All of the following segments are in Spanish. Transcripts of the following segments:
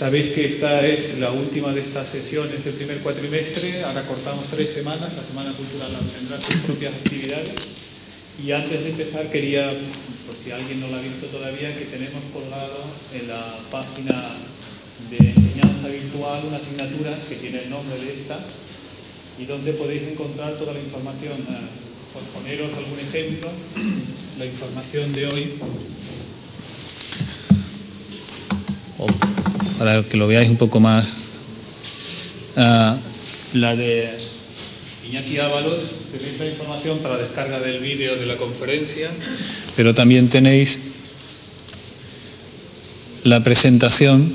Sabéis que esta es la última de estas sesiones del primer cuatrimestre. Ahora cortamos 3 semanas. La Semana Cultural tendrá sus propias actividades. Y antes de empezar quería, por si alguien no lo ha visto todavía, que tenemos colgado en la página de enseñanza virtual una asignatura que tiene el nombre de esta y donde podéis encontrar toda la información. Por poneros algún ejemplo, la información de hoy. Para que lo veáis un poco más, la de Iñaki Ábalos, tenéis la información para descarga del vídeo de la conferencia, pero también tenéis la presentación,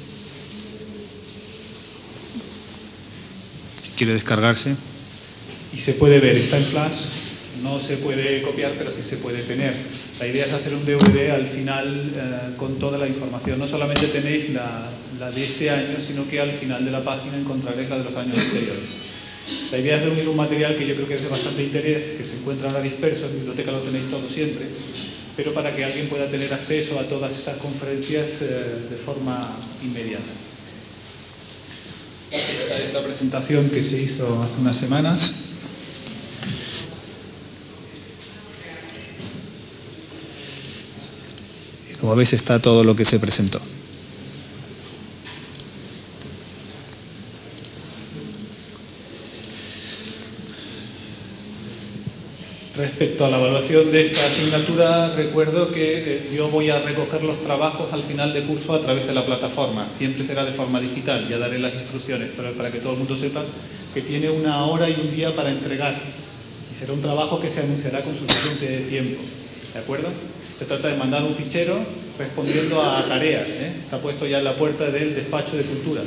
si quiere descargarse, y se puede ver, está en flash, no se puede copiar, pero sí se puede tener. La idea es hacer un DVD al final con toda la información. No solamente tenéis la de este año, sino que al final de la página encontraréis la de los años anteriores. La idea es reunir un material que yo creo que es de bastante interés, que se encuentra ahora disperso, en biblioteca lo tenéis todo siempre, pero para que alguien pueda tener acceso a todas estas conferencias de forma inmediata. Esta es la presentación que se hizo hace unas semanas. Como veis, está todo lo que se presentó. Respecto a la evaluación de esta asignatura, recuerdo que yo voy a recoger los trabajos al final de curso a través de la plataforma. Siempre será de forma digital, ya daré las instrucciones, pero para que todo el mundo sepa que tiene 1 hora y 1 día para entregar. Y será un trabajo que se anunciará con suficiente tiempo. ¿De acuerdo? Se trata de mandar un fichero respondiendo a tareas. Está puesto ya en la puerta del despacho de cultura.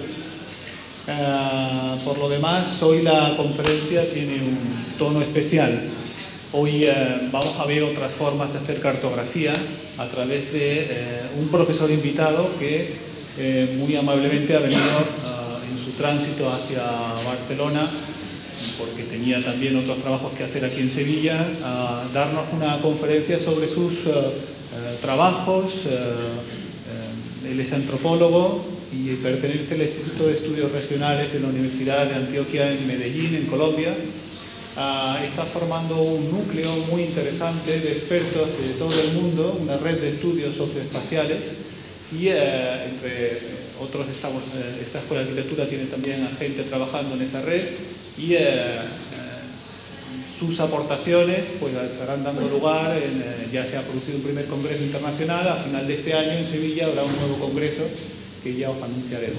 Por lo demás, hoy la conferencia tiene un tono especial. Hoy vamos a ver otras formas de hacer cartografía a través de un profesor invitado que muy amablemente ha venido en su tránsito hacia Barcelona, porque tenía también otros trabajos que hacer aquí en Sevilla, a darnos una conferencia sobre sus trabajos. Él es antropólogo y pertenece al Instituto de Estudios Regionales de la Universidad de Antioquia en Medellín, en Colombia. Está formando un núcleo muy interesante de expertos de todo el mundo, una red de estudios socioespaciales, y entre otros esta Escuela de Arquitectura tiene también a gente trabajando en esa red, y sus aportaciones pues estarán dando lugar, ya se ha producido un primer congreso internacional, a final de este año en Sevilla habrá un nuevo congreso que ya os anunciaremos.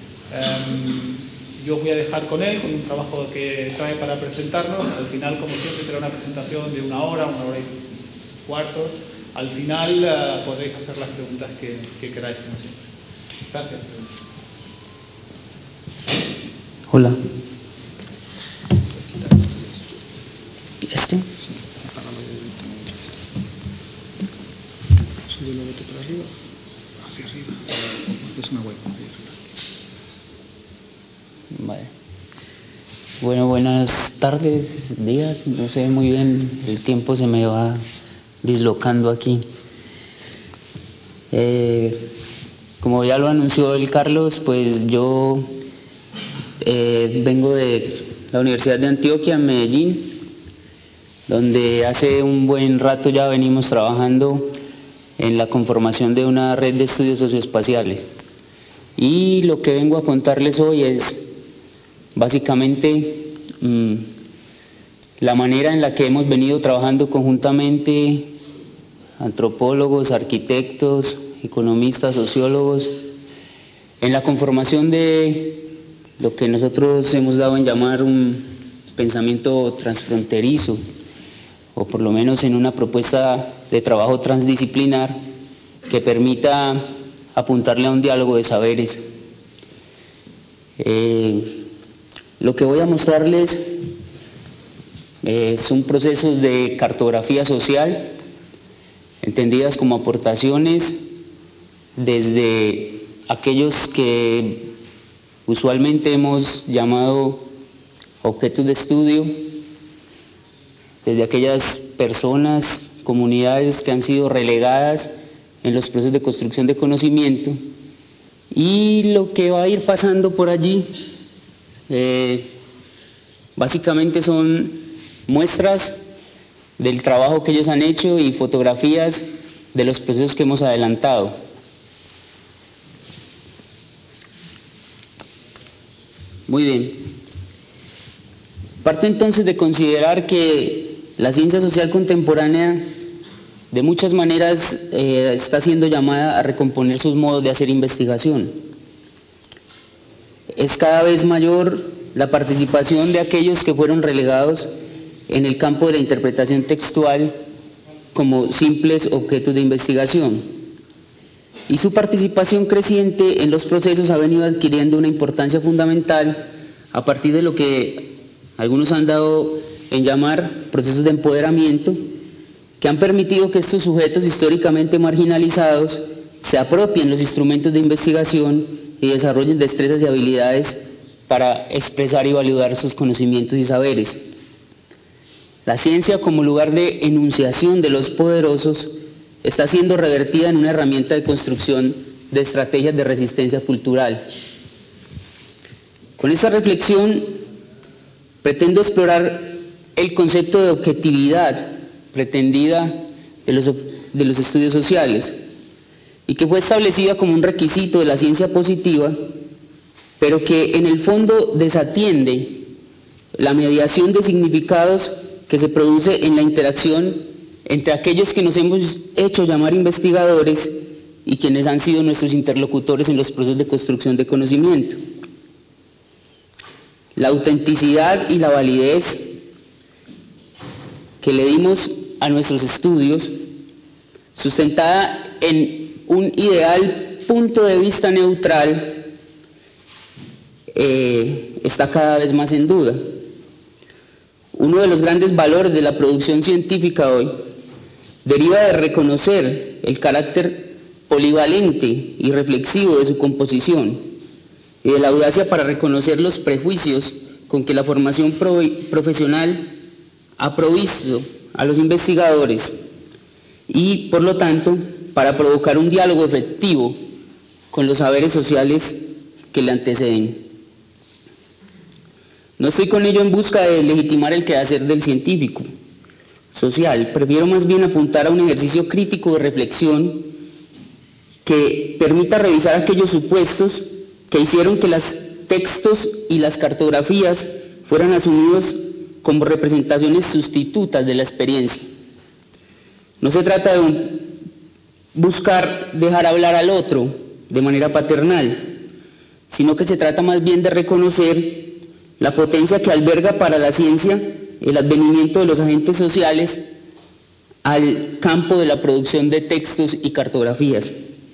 Yo voy a dejar con él, con un trabajo que trae para presentarnos. Al final, como siempre, será una presentación de 1 hora, 1 hora y cuarto. Al final podréis hacer las preguntas que queráis, como siempre. Gracias. Hola. ¿Este? Súbelo para arriba, hacia arriba. Es una web. Vale. Bueno, buenas tardes, días, no sé muy bien, el tiempo se me va dislocando aquí. Como ya lo anunció el Carlos, pues yo vengo de la Universidad de Antioquia, en Medellín, donde hace un buen rato ya venimos trabajando en la conformación de una red de estudios socioespaciales. Y lo que vengo a contarles hoy es básicamente la manera en la que hemos venido trabajando conjuntamente antropólogos, arquitectos, economistas, sociólogos, en la conformación de lo que nosotros hemos dado en llamar un pensamiento transfronterizo, o por lo menos en una propuesta de trabajo transdisciplinar que permita apuntarle a un diálogo de saberes. Lo que voy a mostrarles son procesos de cartografía social, entendidas como aportaciones desde aquellos que usualmente hemos llamado objetos de estudio, desde aquellas personas, comunidades que han sido relegadas en los procesos de construcción de conocimiento, Y lo que va a ir pasando por allí básicamente son muestras del trabajo que ellos han hecho y fotografías de los procesos que hemos adelantado. Muy bien. Parto entonces de considerar que la ciencia social contemporánea de muchas maneras está siendo llamada a recomponer sus modos de hacer investigación. Es cada vez mayor la participación de aquellos que fueron relegados en el campo de la interpretación textual como simples objetos de investigación. Y su participación creciente en los procesos ha venido adquiriendo una importancia fundamental a partir de lo que algunos han dado en llamar procesos de empoderamiento, que han permitido que estos sujetos históricamente marginalizados se apropien los instrumentos de investigación y desarrollen destrezas y habilidades para expresar y validar sus conocimientos y saberes. La ciencia, como lugar de enunciación de los poderosos, está siendo revertida en una herramienta de construcción de estrategias de resistencia cultural. Con esta reflexión pretendo explorar el concepto de objetividad pretendida de los estudios sociales y que fue establecida como un requisito de la ciencia positiva, pero que en el fondo desatiende la mediación de significados que se produce en la interacción entre aquellos que nos hemos hecho llamar investigadores y quienes han sido nuestros interlocutores en los procesos de construcción de conocimiento. La autenticidad y la validez que le dimos a nuestros estudios, sustentada en un ideal punto de vista neutral, está cada vez más en duda. Uno de los grandes valores de la producción científica hoy deriva de reconocer el carácter polivalente y reflexivo de su composición y de la audacia para reconocer los prejuicios con que la formación profesional ha provisto a los investigadores y, por lo tanto, para provocar un diálogo efectivo con los saberes sociales que le anteceden. No estoy con ello en busca de legitimar el quehacer del científico social, prefiero más bien apuntar a un ejercicio crítico de reflexión que permita revisar aquellos supuestos que hicieron que los textos y las cartografías fueran asumidos como representaciones sustitutas de la experiencia. No se trata de buscar dejar hablar al otro de manera paternal, sino que se trata más bien de reconocer la potencia que alberga para la ciencia el advenimiento de los agentes sociales al campo de la producción de textos y cartografías.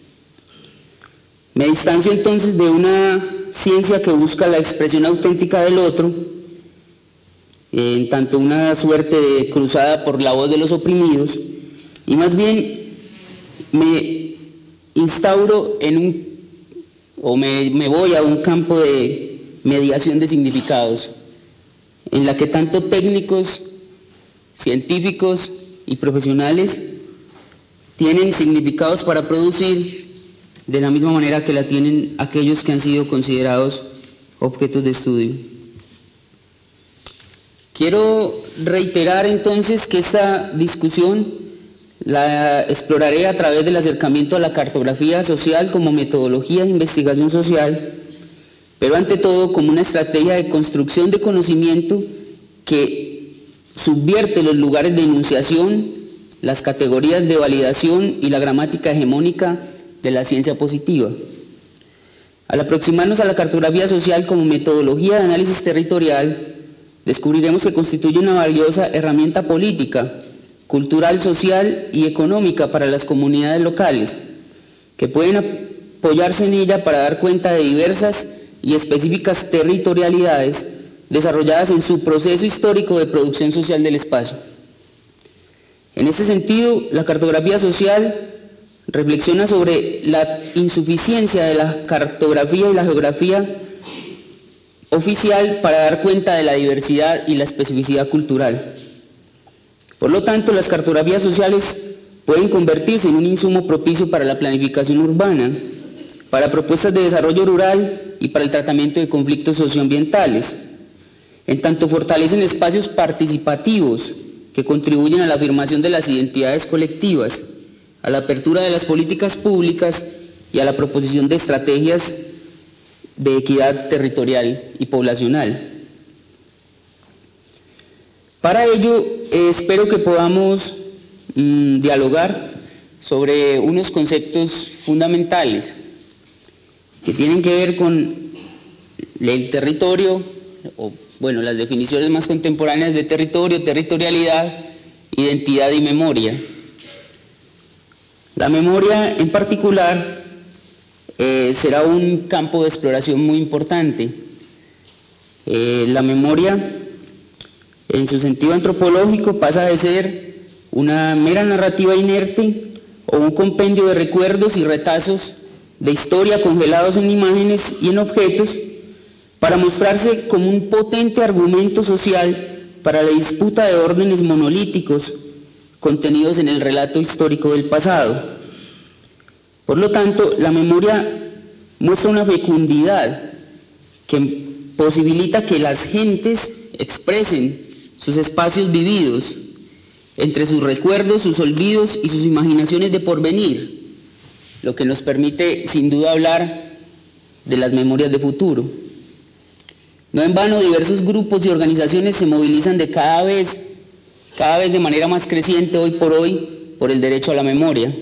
Me distancio entonces de una ciencia que busca la expresión auténtica del otro, en tanto una suerte de cruzada por la voz de los oprimidos, y más bien me instauro me voy a un campo de mediación de significados, en la que tanto técnicos, científicos y profesionales tienen significados para producir de la misma manera que la tienen aquellos que han sido considerados objetos de estudio. Quiero reiterar entonces que esta discusión la exploraré a través del acercamiento a la cartografía social como metodología de investigación social, pero ante todo como una estrategia de construcción de conocimiento que subvierte los lugares de enunciación, las categorías de validación y la gramática hegemónica de la ciencia positiva. Al aproximarnos a la cartografía social como metodología de análisis territorial, descubriremos que constituye una valiosa herramienta política, cultural, social y económica para las comunidades locales, que pueden apoyarse en ella para dar cuenta de diversas y específicas territorialidades desarrolladas en su proceso histórico de producción social del espacio. En este sentido, la cartografía social reflexiona sobre la insuficiencia de la cartografía y la geografía oficial para dar cuenta de la diversidad y la especificidad cultural. Por lo tanto, las cartografías sociales pueden convertirse en un insumo propicio para la planificación urbana, para propuestas de desarrollo rural y para el tratamiento de conflictos socioambientales. En tanto fortalecen espacios participativos que contribuyen a la afirmación de las identidades colectivas, a la apertura de las políticas públicas y a la proposición de estrategias de equidad territorial y poblacional. Para ello, espero que podamos dialogar sobre unos conceptos fundamentales que tienen que ver con el territorio, o bueno, las definiciones más contemporáneas de territorio, territorialidad, identidad y memoria. La memoria en particular será un campo de exploración muy importante. La memoria, en su sentido antropológico, pasa de ser una mera narrativa inerte o un compendio de recuerdos y retazos de historia congelados en imágenes y en objetos para mostrarse como un potente argumento social para la disputa de órdenes monolíticos contenidos en el relato histórico del pasado. Por lo tanto, la memoria muestra una fecundidad que posibilita que las gentes expresen sus espacios vividos entre sus recuerdos, sus olvidos y sus imaginaciones de porvenir, lo que nos permite sin duda hablar de las memorias de futuro. No en vano, diversos grupos y organizaciones se movilizan cada vez de manera más creciente hoy por el derecho a la memoria.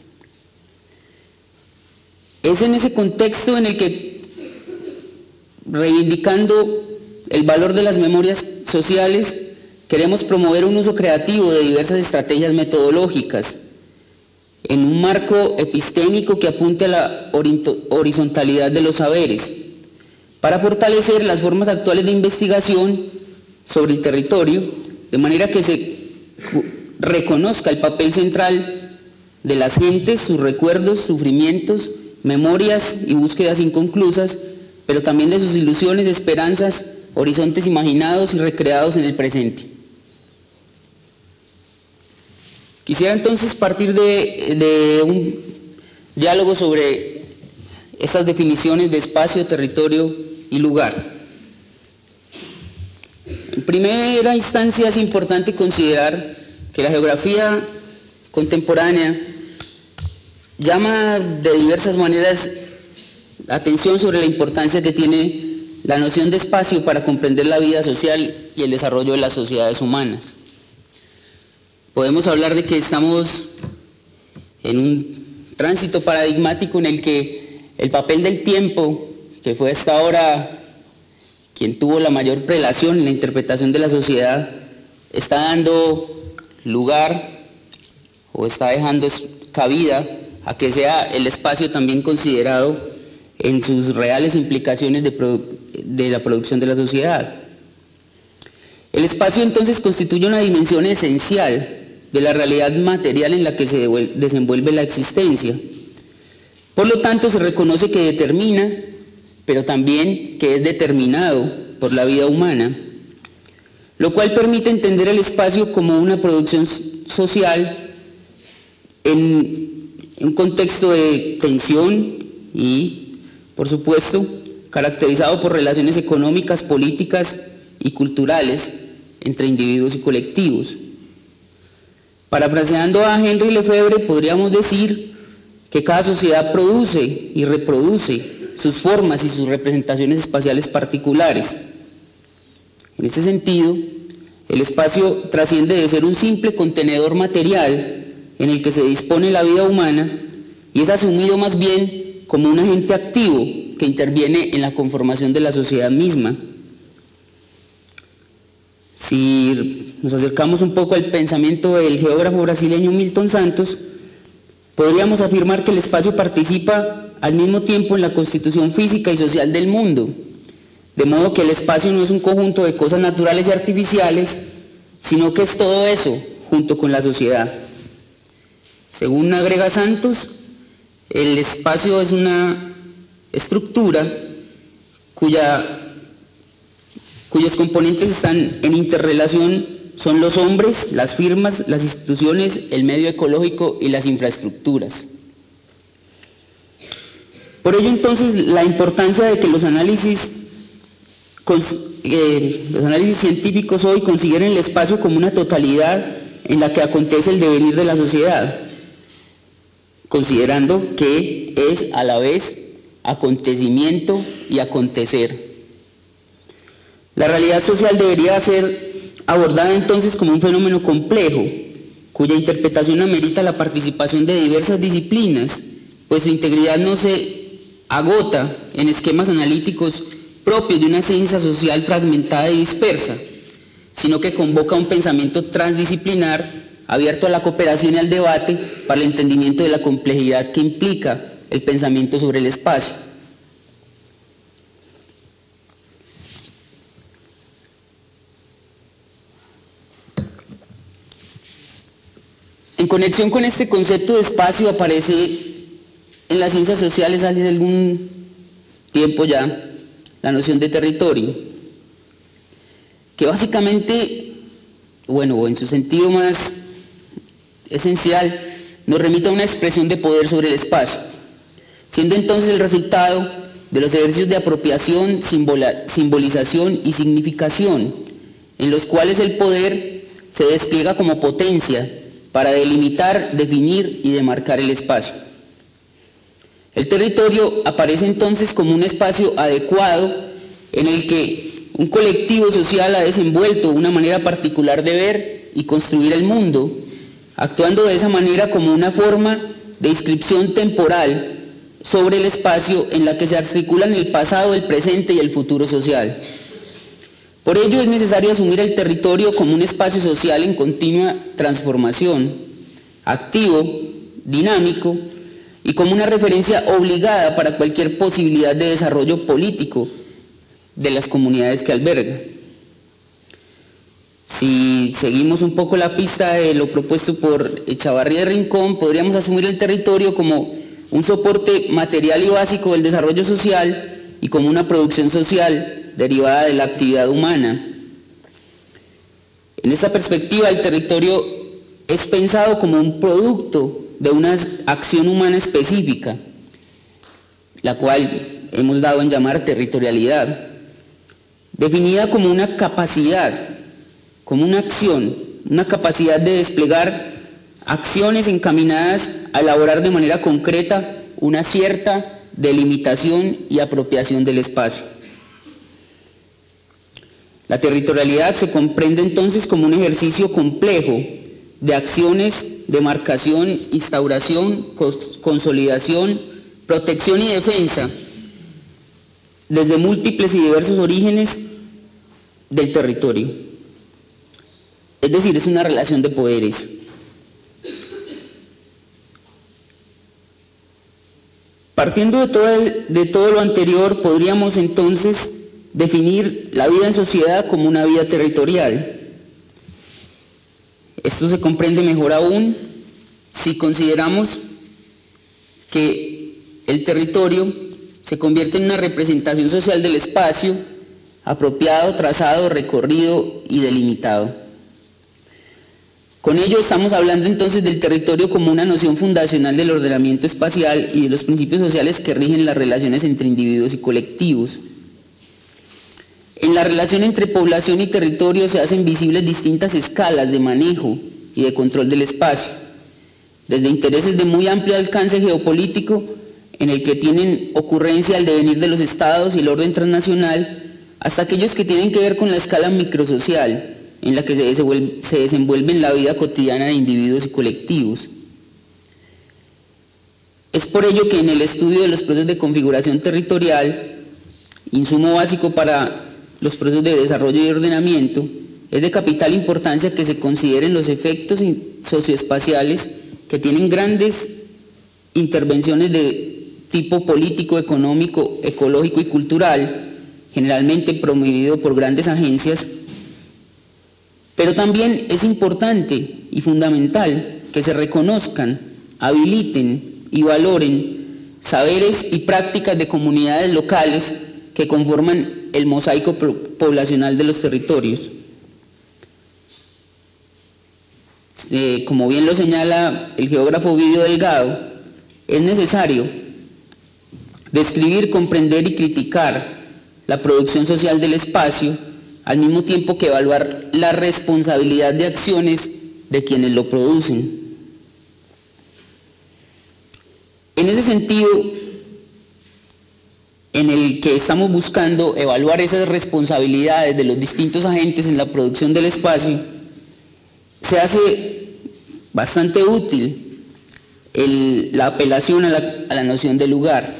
Es en ese contexto en el que, reivindicando el valor de las memorias sociales, queremos promover un uso creativo de diversas estrategias metodológicas en un marco epistémico que apunte a la horizontalidad de los saberes, para fortalecer las formas actuales de investigación sobre el territorio, de manera que se reconozca el papel central de las gentes, sus recuerdos, sufrimientos, memorias y búsquedas inconclusas, pero también de sus ilusiones, esperanzas, horizontes imaginados y recreados en el presente. Quisiera entonces partir de un diálogo sobre estas definiciones de espacio, territorio y lugar. En primera instancia es importante considerar que la geografía contemporánea llama de diversas maneras la atención sobre la importancia que tiene la noción de espacio para comprender la vida social y el desarrollo de las sociedades humanas. Podemos hablar de que estamos en un tránsito paradigmático en el que el papel del tiempo, que fue hasta ahora quien tuvo la mayor prelación en la interpretación de la sociedad, está dando lugar o está dejando cabida a que sea el espacio también considerado en sus reales implicaciones de la producción de la sociedad. El espacio entonces constituye una dimensión esencial de la realidad material en la que se desenvuelve la existencia. Por lo tanto, se reconoce que determina, pero también que es determinado por la vida humana, lo cual permite entender el espacio como una producción social en un contexto de tensión y, por supuesto, caracterizado por relaciones económicas, políticas y culturales entre individuos y colectivos. Parafraseando a Henri Lefebvre, podríamos decir que cada sociedad produce y reproduce sus formas y sus representaciones espaciales particulares. En este sentido, el espacio trasciende de ser un simple contenedor material en el que se dispone la vida humana y es asumido más bien como un agente activo que interviene en la conformación de la sociedad misma. Si nos acercamos un poco al pensamiento del geógrafo brasileño Milton Santos, podríamos afirmar que el espacio participa al mismo tiempo en la constitución física y social del mundo, de modo que el espacio no es un conjunto de cosas naturales y artificiales, sino que es todo eso junto con la sociedad. Según agrega Santos, el espacio es una estructura cuyos componentes están en interrelación, son los hombres, las firmas, las instituciones, el medio ecológico y las infraestructuras. Por ello entonces la importancia de que los análisis científicos hoy consideren el espacio como una totalidad en la que acontece el devenir de la sociedad, considerando que es a la vez acontecimiento y acontecer. La realidad social debería ser abordada entonces como un fenómeno complejo, cuya interpretación amerita la participación de diversas disciplinas, pues su integridad no se agota en esquemas analíticos propios de una ciencia social fragmentada y dispersa, sino que convoca un pensamiento transdisciplinar abierto a la cooperación y al debate para el entendimiento de la complejidad que implica el pensamiento sobre el espacio. En conexión con este concepto de espacio aparece en las ciencias sociales hace algún tiempo ya la noción de territorio, que básicamente, bueno, en su sentido más esencial, nos remite a una expresión de poder sobre el espacio, siendo entonces el resultado de los ejercicios de apropiación, simbolización y significación, en los cuales el poder se despliega como potencia para delimitar, definir y demarcar el espacio. El territorio aparece entonces como un espacio adecuado en el que un colectivo social ha desenvuelto una manera particular de ver y construir el mundo, actuando de esa manera como una forma de inscripción temporal sobre el espacio en la que se articulan el pasado, el presente y el futuro social. Por ello es necesario asumir el territorio como un espacio social en continua transformación, activo, dinámico y como una referencia obligada para cualquier posibilidad de desarrollo político de las comunidades que alberga. Si seguimos un poco la pista de lo propuesto por Echavarría de Rincón, podríamos asumir el territorio como un soporte material y básico del desarrollo social y como una producción social derivada de la actividad humana. En esta perspectiva, el territorio es pensado como un producto de una acción humana específica, la cual hemos dado en llamar territorialidad, definida como una capacidad, como una acción, una capacidad de desplegar acciones encaminadas a elaborar de manera concreta una cierta delimitación y apropiación del espacio. La territorialidad se comprende entonces como un ejercicio complejo de acciones de marcación, instauración, consolidación, protección y defensa desde múltiples y diversos orígenes del territorio. Es decir, es una relación de poderes. Partiendo de todo lo anterior, podríamos entonces definir la vida en sociedad como una vida territorial. Esto se comprende mejor aún si consideramos que el territorio se convierte en una representación social del espacio, apropiado, trazado, recorrido y delimitado. Con ello estamos hablando entonces del territorio como una noción fundacional del ordenamiento espacial y de los principios sociales que rigen las relaciones entre individuos y colectivos. En la relación entre población y territorio se hacen visibles distintas escalas de manejo y de control del espacio, desde intereses de muy amplio alcance geopolítico, en el que tienen ocurrencia el devenir de los estados y el orden transnacional, hasta aquellos que tienen que ver con la escala microsocial, en la que se desenvuelve en la vida cotidiana de individuos y colectivos. Es por ello que en el estudio de los procesos de configuración territorial, insumo básico para los procesos de desarrollo y ordenamiento, es de capital importancia que se consideren los efectos socioespaciales que tienen grandes intervenciones de tipo político, económico, ecológico y cultural, generalmente promovido por grandes agencias, pero también es importante y fundamental que se reconozcan, habiliten y valoren saberes y prácticas de comunidades locales que conforman el mosaico poblacional de los territorios. Como bien lo señala el geógrafo Ovidio Delgado, es necesario describir, comprender y criticar la producción social del espacio, al mismo tiempo que evaluar la responsabilidad de acciones de quienes lo producen. En ese sentido, en el que estamos buscando evaluar esas responsabilidades de los distintos agentes en la producción del espacio, se hace bastante útil la apelación a la noción de lugar.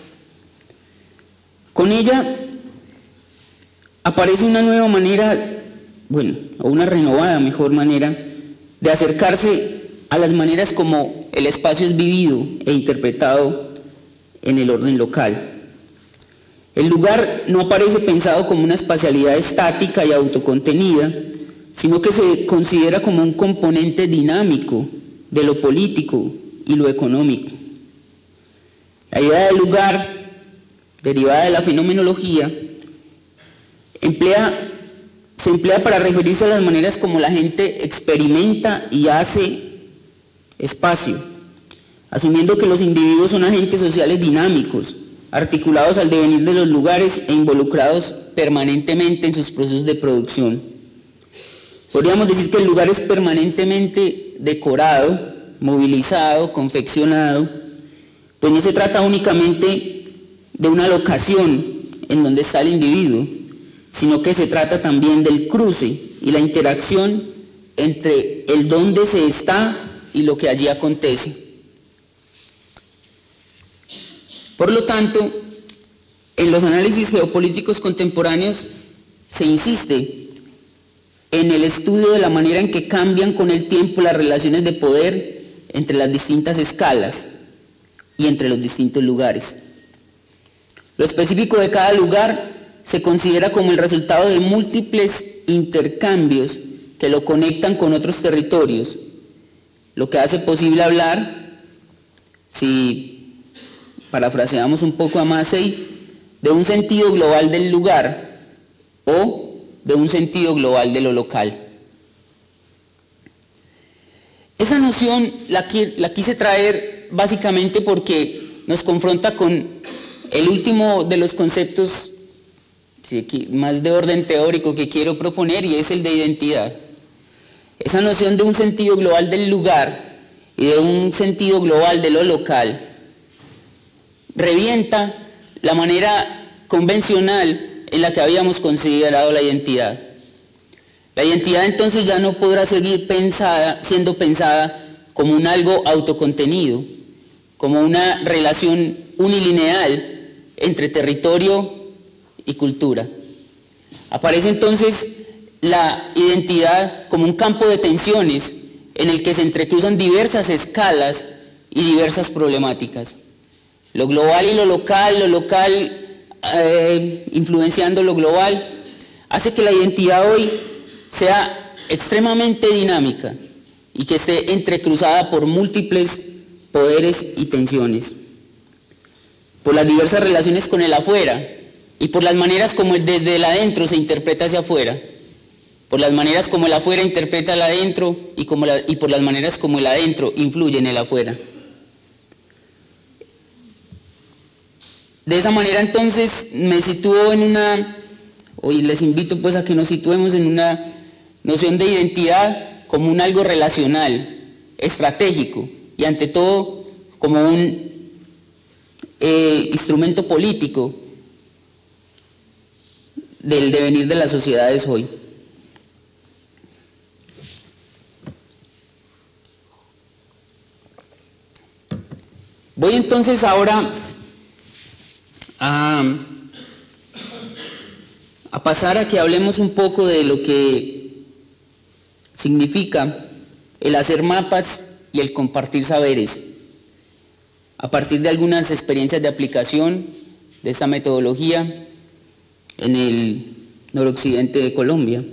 Con ella aparece una nueva manera, o una renovada mejor manera, de acercarse a las maneras como el espacio es vivido e interpretado en el orden local. El lugar no aparece pensado como una espacialidad estática y autocontenida, sino que se considera como un componente dinámico de lo político y lo económico. La idea del lugar, derivada de la fenomenología, se emplea para referirse a las maneras como la gente experimenta y hace espacio, asumiendo que los individuos son agentes sociales dinámicos, articulados al devenir de los lugares e involucrados permanentemente en sus procesos de producción. Podríamos decir que el lugar es permanentemente decorado, movilizado, confeccionado, pues no se trata únicamente de una locación en donde está el individuo, sino que se trata también del cruce y la interacción entre el dónde se está y lo que allí acontece. Por lo tanto, en los análisis geopolíticos contemporáneos se insiste en el estudio de la manera en que cambian con el tiempo las relaciones de poder entre las distintas escalas y entre los distintos lugares. Lo específico de cada lugar se considera como el resultado de múltiples intercambios que lo conectan con otros territorios, lo que hace posible hablar, si parafraseamos un poco a Massey, de un sentido global del lugar o de un sentido global de lo local. Esa noción la quise traer básicamente porque nos confronta con el último de los conceptos más de orden teórico que quiero proponer, y es el de identidad. Esa noción de un sentido global del lugar y de un sentido global de lo local revienta la manera convencional en la que habíamos considerado la identidad. La identidad entonces ya no podrá seguir siendo pensada como un algo autocontenido, como una relación unilineal entre territorio y cultura. Aparece entonces la identidad como un campo de tensiones en el que se entrecruzan diversas escalas y diversas problemáticas. Lo global y lo local influenciando lo global, hace que la identidad hoy sea extremadamente dinámica y que esté entrecruzada por múltiples poderes y tensiones, por las diversas relaciones con el afuera y por las maneras como desde el adentro se interpreta hacia afuera, por las maneras como el afuera interpreta el adentro y por las maneras como el adentro influye en el afuera. De esa manera entonces me sitúo hoy les invito pues a que nos situemos en una noción de identidad como un algo relacional, estratégico y ante todo como un instrumento político del devenir de las sociedades hoy. Voy entonces ahora a pasar a que hablemos un poco de lo que significa el hacer mapas y el compartir saberes, a partir de algunas experiencias de aplicación de esta metodología en el noroccidente de Colombia.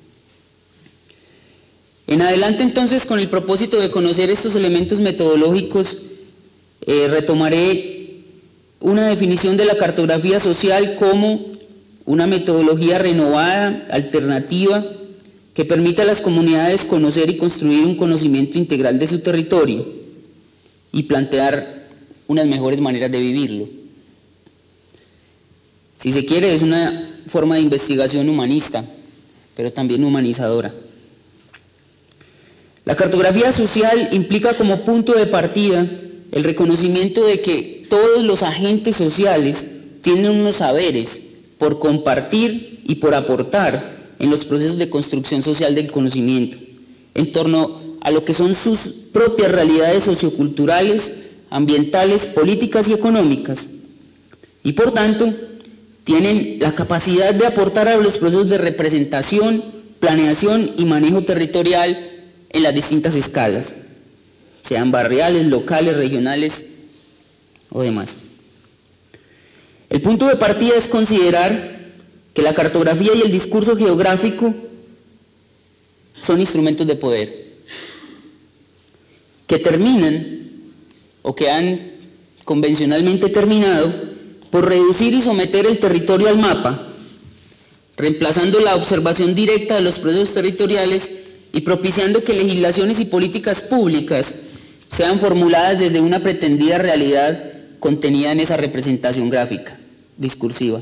En adelante entonces, con el propósito de conocer estos elementos metodológicos, retomaré una definición de la cartografía social como una metodología renovada, alternativa, que permita a las comunidades conocer y construir un conocimiento integral de su territorio y plantear unas mejores maneras de vivirlo. Si se quiere, es una forma de investigación humanista, pero también humanizadora. La cartografía social implica como punto de partida el reconocimiento de que todos los agentes sociales tienen unos saberes por compartir y por aportar en los procesos de construcción social del conocimiento, en torno a lo que son sus propias realidades socioculturales, ambientales, políticas y económicas, y por tanto tienen la capacidad de aportar a los procesos de representación, planeación y manejo territorial en las distintas escalas, sean barriales, locales, regionales o demás. El punto de partida es considerar que la cartografía y el discurso geográfico son instrumentos de poder, que terminan, o que han convencionalmente terminado, por reducir y someter el territorio al mapa, reemplazando la observación directa de los procesos territoriales y propiciando que legislaciones y políticas públicas sean formuladas desde una pretendida realidad contenida en esa representación gráfica, discursiva.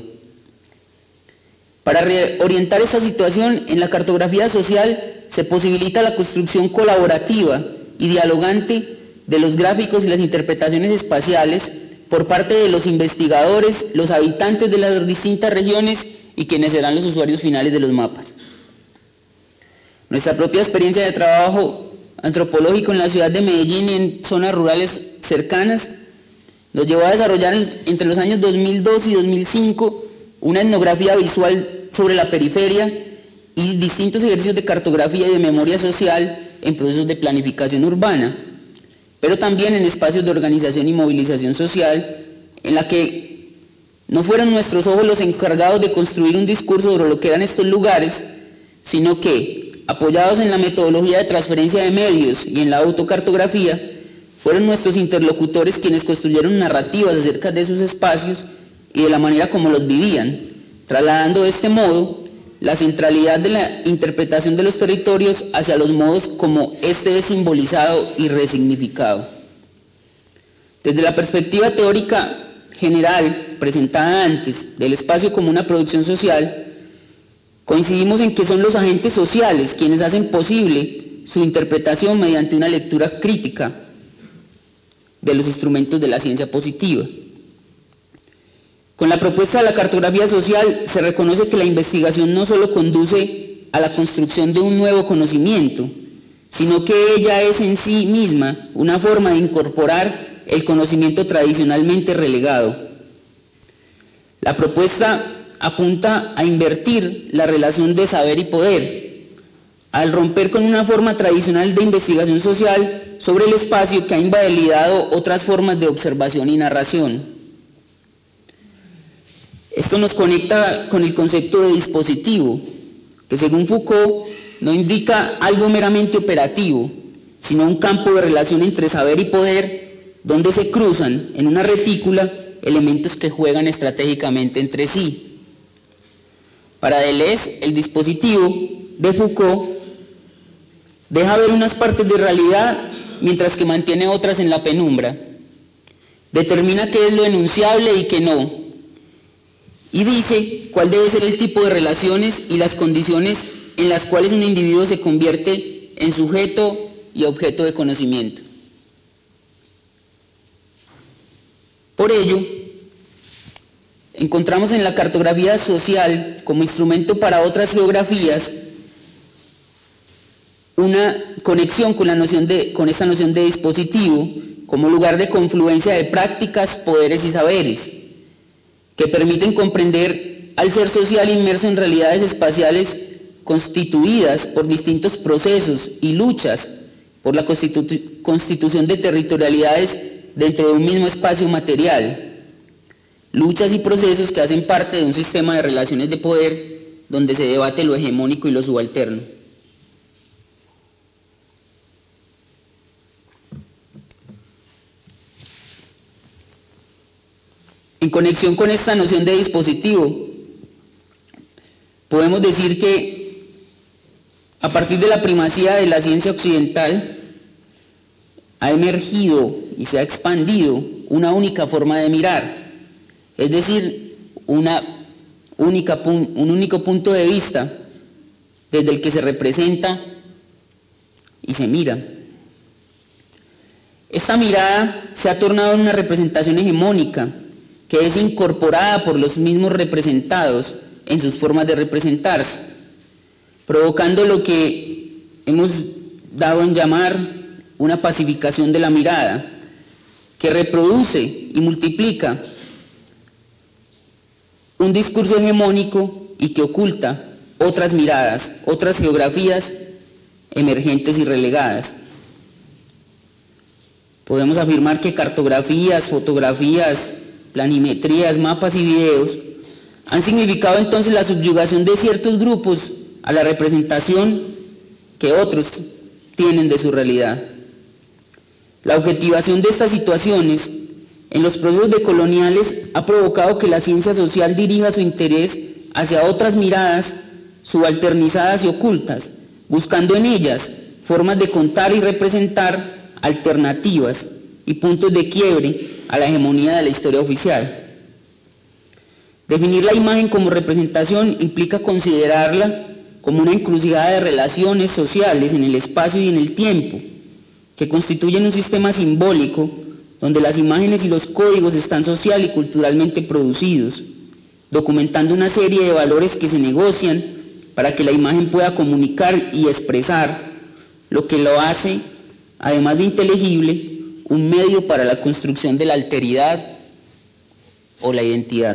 Para reorientar esta situación, en la cartografía social se posibilita la construcción colaborativa y dialogante de los gráficos y las interpretaciones espaciales por parte de los investigadores, los habitantes de las distintas regiones y quienes serán los usuarios finales de los mapas. Nuestra propia experiencia de trabajo antropológico en la ciudad de Medellín y en zonas rurales cercanas nos llevó a desarrollar entre los años 2002 y 2005 una etnografía visual sobre la periferia y distintos ejercicios de cartografía y de memoria social en procesos de planificación urbana, pero también en espacios de organización y movilización social, en la que no fueron nuestros ojos los encargados de construir un discurso sobre lo que eran estos lugares, sino que, apoyados en la metodología de transferencia de medios y en la autocartografía, fueron nuestros interlocutores quienes construyeron narrativas acerca de sus espacios y de la manera como los vivían, trasladando de este modo la centralidad de la interpretación de los territorios hacia los modos como este es simbolizado y resignificado. Desde la perspectiva teórica general presentada antes del espacio como una producción social, coincidimos en que son los agentes sociales quienes hacen posible su interpretación mediante una lectura crítica de los instrumentos de la ciencia positiva. Con la propuesta de la cartografía social se reconoce que la investigación no solo conduce a la construcción de un nuevo conocimiento, sino que ella es en sí misma una forma de incorporar el conocimiento tradicionalmente relegado. La propuesta apunta a invertir la relación de saber y poder, al romper con una forma tradicional de investigación social sobre el espacio que ha invalidado otras formas de observación y narración. Esto nos conecta con el concepto de dispositivo, que según Foucault no indica algo meramente operativo, sino un campo de relación entre saber y poder, donde se cruzan en una retícula elementos que juegan estratégicamente entre sí. Para Deleuze, el dispositivo de Foucault deja ver unas partes de realidad mientras que mantiene otras en la penumbra. Determina qué es lo enunciable y qué no. Y dice cuál debe ser el tipo de relaciones y las condiciones en las cuales un individuo se convierte en sujeto y objeto de conocimiento. Por ello, encontramos en la cartografía social como instrumento para otras geografías una conexión con esta noción de dispositivo como lugar de confluencia de prácticas, poderes y saberes, que permiten comprender al ser social inmerso en realidades espaciales constituidas por distintos procesos y luchas por la constitución de territorialidades dentro de un mismo espacio material, luchas y procesos que hacen parte de un sistema de relaciones de poder donde se debate lo hegemónico y lo subalterno. En conexión con esta noción de dispositivo, podemos decir que a partir de la primacía de la ciencia occidental ha emergido y se ha expandido una única forma de mirar, es decir, una un único punto de vista desde el que se representa y se mira. Esta mirada se ha tornado en una representación hegemónica que es incorporada por los mismos representados en sus formas de representarse, provocando lo que hemos dado en llamar una pacificación de la mirada, que reproduce y multiplica un discurso hegemónico y que oculta otras miradas, otras geografías emergentes y relegadas. Podemos afirmar que cartografías, fotografías, planimetrías, mapas y videos han significado entonces la subyugación de ciertos grupos a la representación que otros tienen de su realidad. La objetivación de estas situaciones en los procesos decoloniales ha provocado que la ciencia social dirija su interés hacia otras miradas subalternizadas y ocultas, buscando en ellas formas de contar y representar alternativas y puntos de quiebre a la hegemonía de la historia oficial. Definir la imagen como representación implica considerarla como una encrucijada de relaciones sociales en el espacio y en el tiempo, que constituyen un sistema simbólico donde las imágenes y los códigos están social y culturalmente producidos, documentando una serie de valores que se negocian para que la imagen pueda comunicar y expresar lo que lo hace, además de inteligible, un medio para la construcción de la alteridad o la identidad.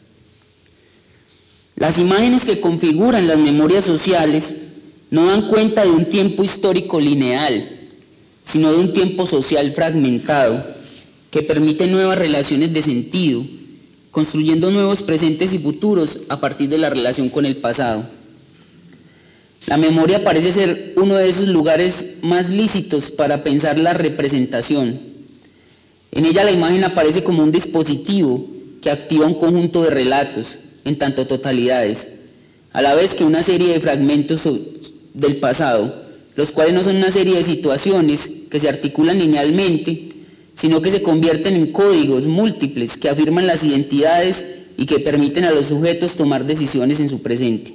Las imágenes que configuran las memorias sociales no dan cuenta de un tiempo histórico lineal, sino de un tiempo social fragmentado, que permite nuevas relaciones de sentido, construyendo nuevos presentes y futuros a partir de la relación con el pasado. La memoria parece ser uno de esos lugares más lícitos para pensar la representación. En ella la imagen aparece como un dispositivo que activa un conjunto de relatos, en tanto totalidades, a la vez que una serie de fragmentos del pasado, los cuales no son una serie de situaciones que se articulan linealmente, sino que se convierten en códigos múltiples que afirman las identidades y que permiten a los sujetos tomar decisiones en su presente.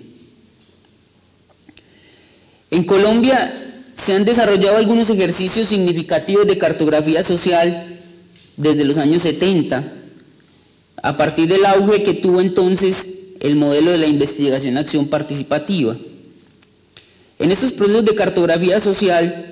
En Colombia se han desarrollado algunos ejercicios significativos de cartografía social desde los años 70, a partir del auge que tuvo entonces el modelo de la investigación-acción participativa. En estos procesos de cartografía social,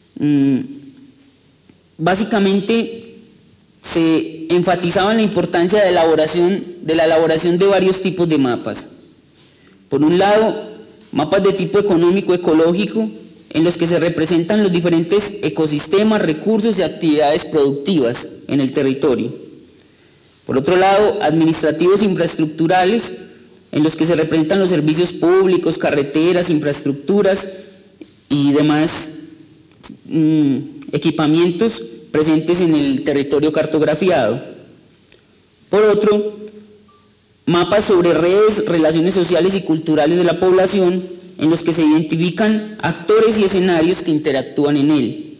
básicamente se enfatizaba la importancia de la elaboración de varios tipos de mapas. Por un lado, mapas de tipo económico, ecológico, en los que se representan los diferentes ecosistemas, recursos y actividades productivas en el territorio. Por otro lado, administrativos infraestructurales, en los que se representan los servicios públicos, carreteras, infraestructuras y demás equipamientos presentes en el territorio cartografiado. Por otro, mapas sobre redes, relaciones sociales y culturales de la población, en los que se identifican actores y escenarios que interactúan en él.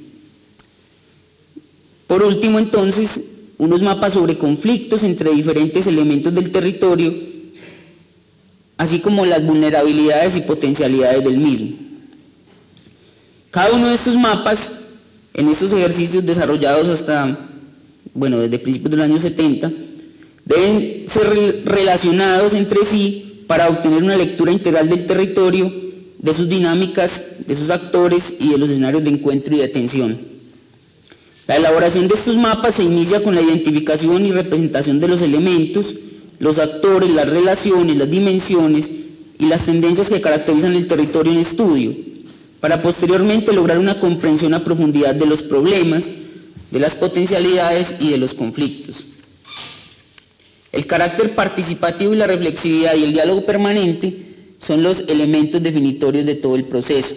Por último, entonces, unos mapas sobre conflictos entre diferentes elementos del territorio, así como las vulnerabilidades y potencialidades del mismo. Cada uno de estos mapas, en estos ejercicios desarrollados desde principios de los años 70, deben ser relacionados entre sí para obtener una lectura integral del territorio, de sus dinámicas, de sus actores y de los escenarios de encuentro y de atención. La elaboración de estos mapas se inicia con la identificación y representación de los elementos, los actores, las relaciones, las dimensiones y las tendencias que caracterizan el territorio en estudio, para posteriormente lograr una comprensión a profundidad de los problemas, de las potencialidades y de los conflictos. El carácter participativo y la reflexividad y el diálogo permanente son los elementos definitorios de todo el proceso,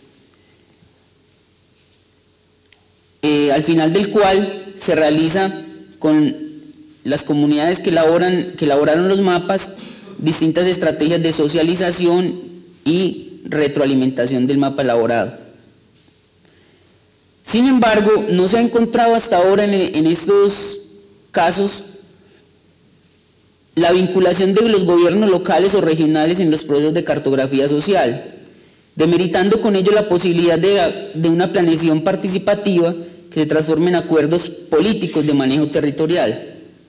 al final del cual se realiza con las comunidades que elaboraron los mapas distintas estrategias de socialización y retroalimentación del mapa elaborado. Sin embargo, no se ha encontrado hasta ahora en estos casos la vinculación de los gobiernos locales o regionales en los procesos de cartografía social, demeritando con ello la posibilidad de una planeación participativa que se transforme en acuerdos políticos de manejo territorial.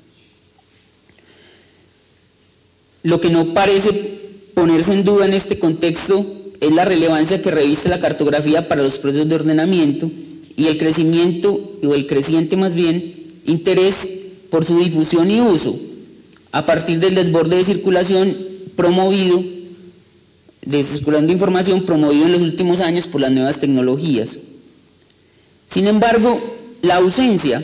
Lo que no parece ponerse en duda en este contexto es la relevancia que reviste la cartografía para los procesos de ordenamiento y el crecimiento, o el creciente más bien, interés por su difusión y uso, a partir del desborde de circulación promovido, de circulando información promovido en los últimos años por las nuevas tecnologías. Sin embargo, la ausencia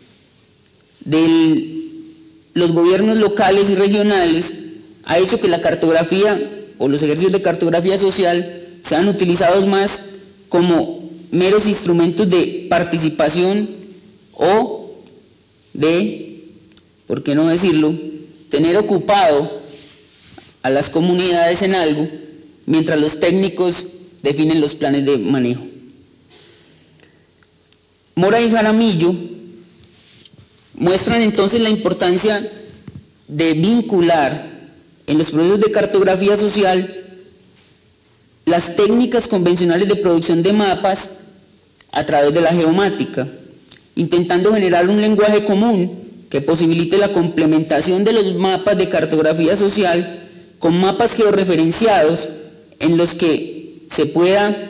de los gobiernos locales y regionales ha hecho que la cartografía o los ejercicios de cartografía social sean utilizados más como meros instrumentos de participación o de, ¿por qué no decirlo?, tener ocupado a las comunidades en algo mientras los técnicos definen los planes de manejo. Mora y Jaramillo muestran entonces la importancia de vincular en los procesos de cartografía social las técnicas convencionales de producción de mapas a través de la geomática, intentando generar un lenguaje común que posibilite la complementación de los mapas de cartografía social con mapas georreferenciados en los que se pueda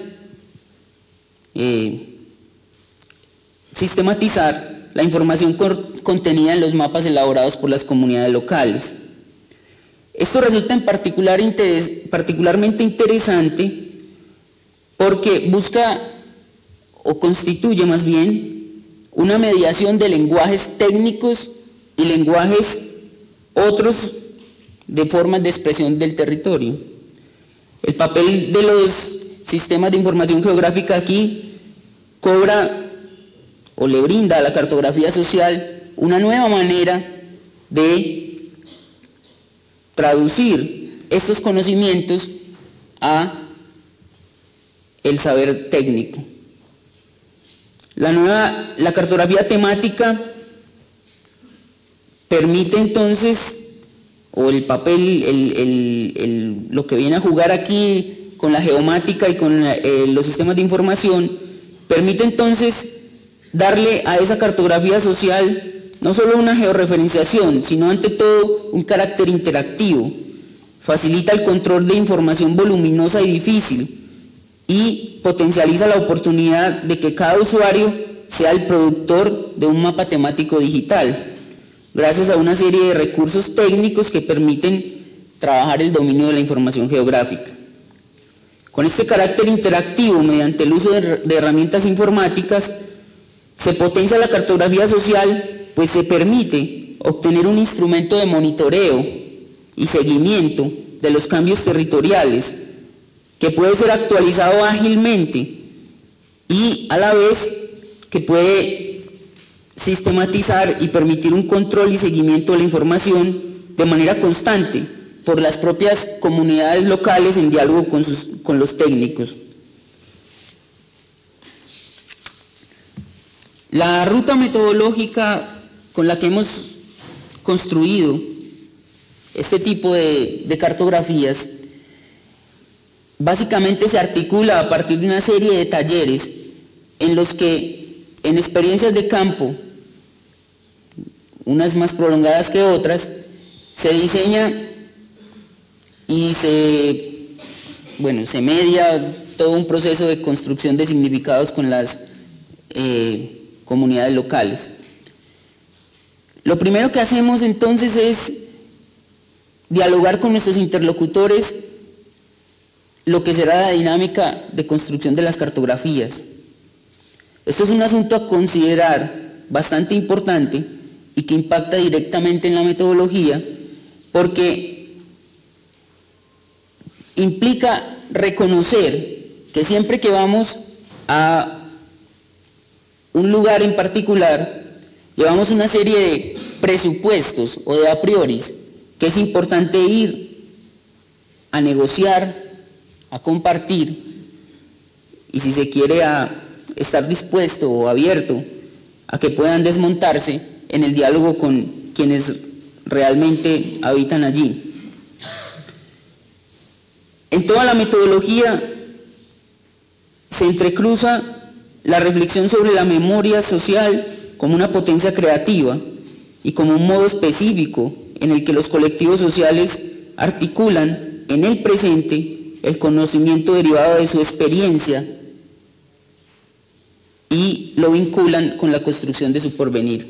sistematizar la información contenida en los mapas elaborados por las comunidades locales. Esto resulta particularmente interesante porque busca o constituye más bien una mediación de lenguajes técnicos y lenguajes otros de formas de expresión del territorio. El papel de los sistemas de información geográfica aquí cobra o le brinda a la cartografía social una nueva manera de traducir estos conocimientos a el saber técnico. La cartografía temática permite entonces, o el papel, lo que viene a jugar aquí con la geomática y con los sistemas de información, permite entonces darle a esa cartografía social no solo una georreferenciación, sino ante todo un carácter interactivo. Facilita el control de información voluminosa y difícil y potencializa la oportunidad de que cada usuario sea el productor de un mapa temático digital, gracias a una serie de recursos técnicos que permiten trabajar el dominio de la información geográfica. Con este carácter interactivo, mediante el uso de herramientas informáticas, se potencia la cartografía social, pues se permite obtener un instrumento de monitoreo y seguimiento de los cambios territoriales, que puede ser actualizado ágilmente y a la vez que puede sistematizar y permitir un control y seguimiento de la información de manera constante por las propias comunidades locales en diálogo con los técnicos. La ruta metodológica con la que hemos construido este tipo de cartografías básicamente se articula a partir de una serie de talleres en los que en experiencias de campo, unas más prolongadas que otras, se diseña y se media todo un proceso de construcción de significados con las comunidades locales. Lo primero que hacemos entonces es dialogar con nuestros interlocutores lo que será la dinámica de construcción de las cartografías. Esto es un asunto a considerar bastante importante y que impacta directamente en la metodología, porque implica reconocer que siempre que vamos a un lugar en particular, llevamos una serie de presupuestos o de a prioris que es importante ir a negociar, a compartir y, si se quiere, a estar dispuesto o abierto a que puedan desmontarse en el diálogo con quienes realmente habitan allí. En toda la metodología se entrecruza la reflexión sobre la memoria social como una potencia creativa y como un modo específico en el que los colectivos sociales articulan en el presente el conocimiento derivado de su experiencia y lo vinculan con la construcción de su porvenir.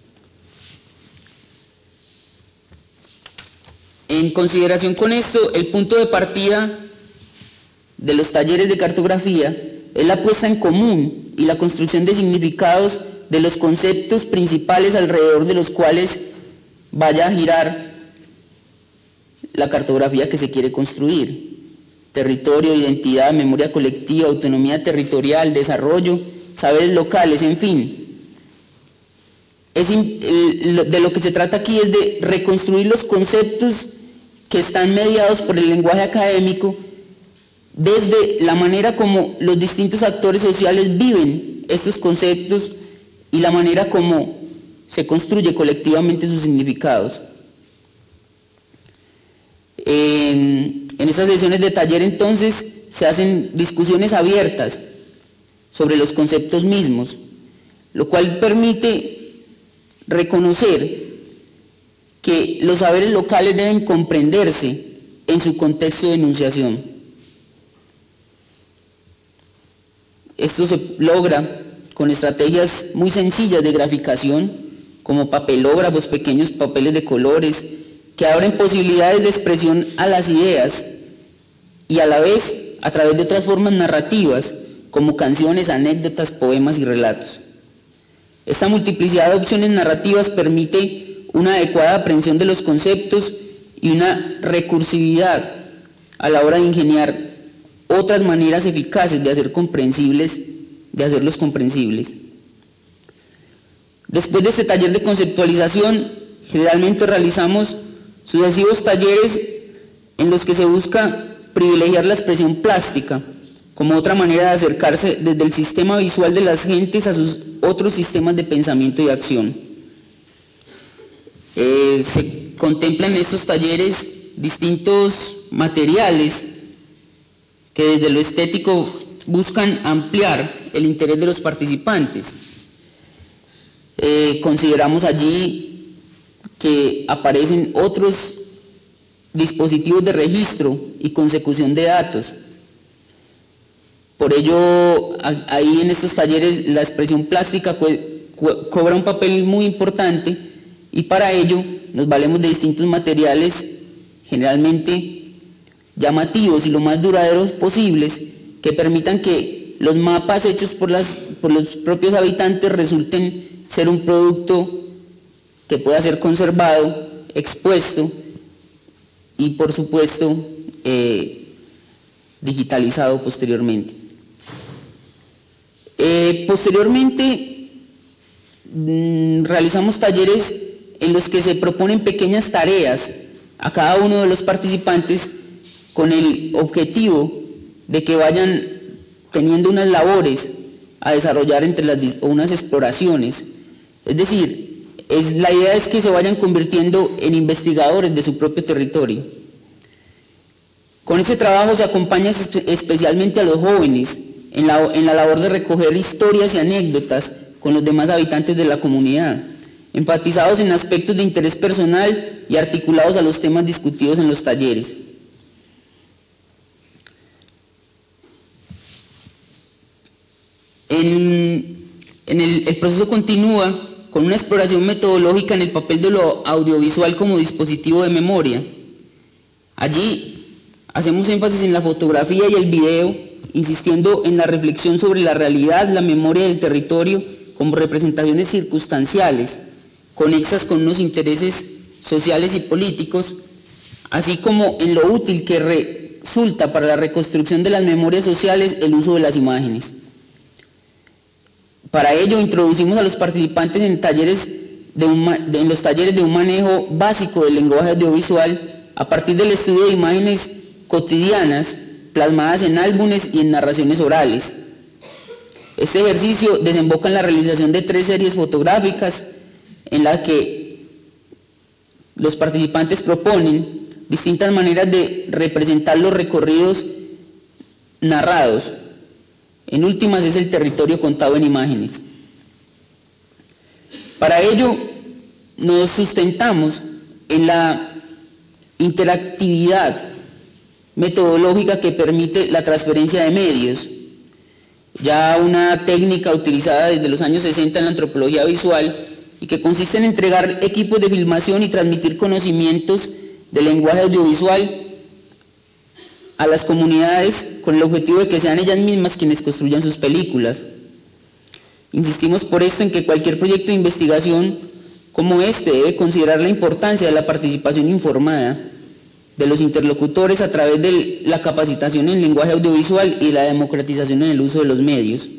En consideración con esto, el punto de partida de los talleres de cartografía es la puesta en común y la construcción de significados de los conceptos principales alrededor de los cuales vaya a girar la cartografía que se quiere construir: territorio, identidad, memoria colectiva, autonomía territorial, desarrollo, saberes locales, en fin. De lo que se trata aquí es de reconstruir los conceptos que están mediados por el lenguaje académico desde la manera como los distintos actores sociales viven estos conceptos y la manera como se construye colectivamente sus significados. En estas sesiones de taller, entonces, se hacen discusiones abiertas sobre los conceptos mismos, lo cual permite reconocer que los saberes locales deben comprenderse en su contexto de enunciación. Esto se logra con estrategias muy sencillas de graficación, como papelógrafos, pequeños papeles de colores, que abren posibilidades de expresión a las ideas y a la vez a través de otras formas narrativas, como canciones, anécdotas, poemas y relatos. Esta multiplicidad de opciones narrativas permite una adecuada aprehensión de los conceptos y una recursividad a la hora de ingeniar otras maneras eficaces de hacerlos comprensibles. Después de este taller de conceptualización, generalmente realizamos sucesivos talleres en los que se busca privilegiar la expresión plástica como otra manera de acercarse desde el sistema visual de las gentes a sus otros sistemas de pensamiento y acción. Se contemplan en estos talleres distintos materiales que desde lo estético buscan ampliar el interés de los participantes. Consideramos allí que aparecen otros dispositivos de registro y consecución de datos. Por ello, ahí en estos talleres la expresión plástica cobra un papel muy importante, y para ello nos valemos de distintos materiales generalmente llamativos y lo más duraderos posibles, que permitan que los mapas hechos por los propios habitantes resulten ser un producto que pueda ser conservado, expuesto y, por supuesto, digitalizado posteriormente. Posteriormente realizamos talleres en los que se proponen pequeñas tareas a cada uno de los participantes con el objetivo de que vayan teniendo unas labores a desarrollar o unas exploraciones. Es decir, la idea es que se vayan convirtiendo en investigadores de su propio territorio. Con este trabajo se acompaña especialmente a los jóvenes en la labor de recoger historias y anécdotas con los demás habitantes de la comunidad, enfatizados en aspectos de interés personal y articulados a los temas discutidos en los talleres. El proceso continúa con una exploración metodológica en el papel de lo audiovisual como dispositivo de memoria. Allí hacemos énfasis en la fotografía y el video, insistiendo en la reflexión sobre la realidad, la memoria del territorio como representaciones circunstanciales, conexas con unos intereses sociales y políticos, así como en lo útil que resulta para la reconstrucción de las memorias sociales el uso de las imágenes. Para ello introducimos a los participantes en los talleres de un manejo básico del lenguaje audiovisual a partir del estudio de imágenes cotidianas plasmadas en álbumes y en narraciones orales. Este ejercicio desemboca en la realización de 3 series fotográficas en las que los participantes proponen distintas maneras de representar los recorridos narrados. En últimas es el territorio contado en imágenes. Para ello nos sustentamos en la interactividad metodológica que permite la transferencia de medios, ya una técnica utilizada desde los años 60 en la antropología visual y que consiste en entregar equipos de filmación y transmitir conocimientos del lenguaje audiovisual a las comunidades con el objetivo de que sean ellas mismas quienes construyan sus películas. Insistimos por esto en que cualquier proyecto de investigación como este debe considerar la importancia de la participación informada de los interlocutores a través de la capacitación en lenguaje audiovisual y la democratización en el uso de los medios.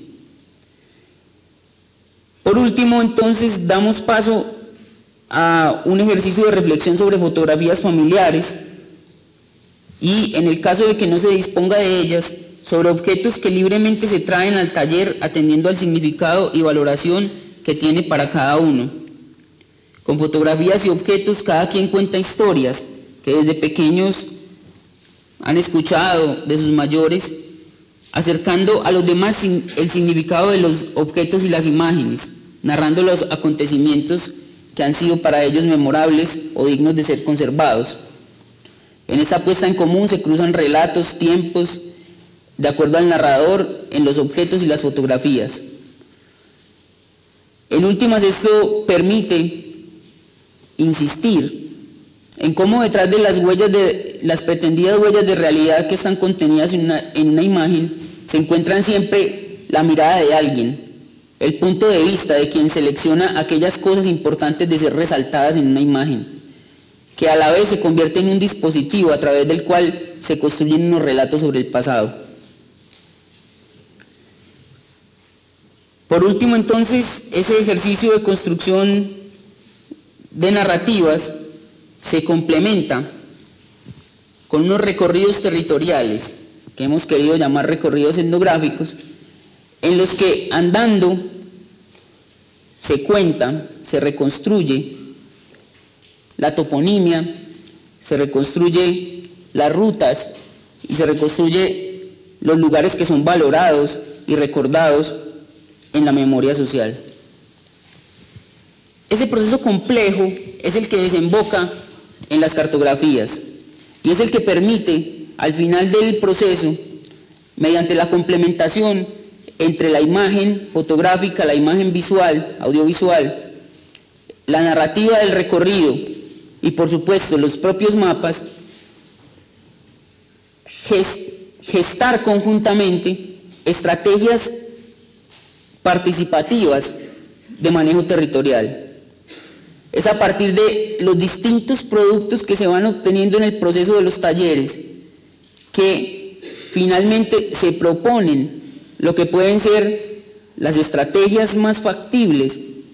Por último, entonces, damos paso a un ejercicio de reflexión sobre fotografías familiares y, en el caso de que no se disponga de ellas, sobre objetos que libremente se traen al taller atendiendo al significado y valoración que tiene para cada uno. Con fotografías y objetos cada quien cuenta historias que desde pequeños han escuchado de sus mayores, acercando a los demás el significado de los objetos y las imágenes, narrando los acontecimientos que han sido para ellos memorables o dignos de ser conservados. En esta puesta en común se cruzan relatos, tiempos, de acuerdo al narrador, en los objetos y las fotografías. En últimas, esto permite insistir en cómo detrás de las pretendidas huellas de realidad que están contenidas en una imagen se encuentran siempre la mirada de alguien, el punto de vista de quien selecciona aquellas cosas importantes de ser resaltadas en una imagen, que a la vez se convierte en un dispositivo a través del cual se construyen unos relatos sobre el pasado. Por último, entonces, ese ejercicio de construcción de narrativas se complementa con unos recorridos territoriales, que hemos querido llamar recorridos etnográficos, en los que andando se cuenta, se reconstruye la toponimia, se reconstruye las rutas y se reconstruye los lugares que son valorados y recordados en la memoria social. Ese proceso complejo es el que desemboca en las cartografías y es el que permite, al final del proceso, mediante la complementación entre la imagen fotográfica, la imagen visual, audiovisual, la narrativa del recorrido y, por supuesto, los propios mapas, gestar conjuntamente estrategias participativas de manejo territorial. Es a partir de los distintos productos que se van obteniendo en el proceso de los talleres que finalmente se proponen lo que pueden ser las estrategias más factibles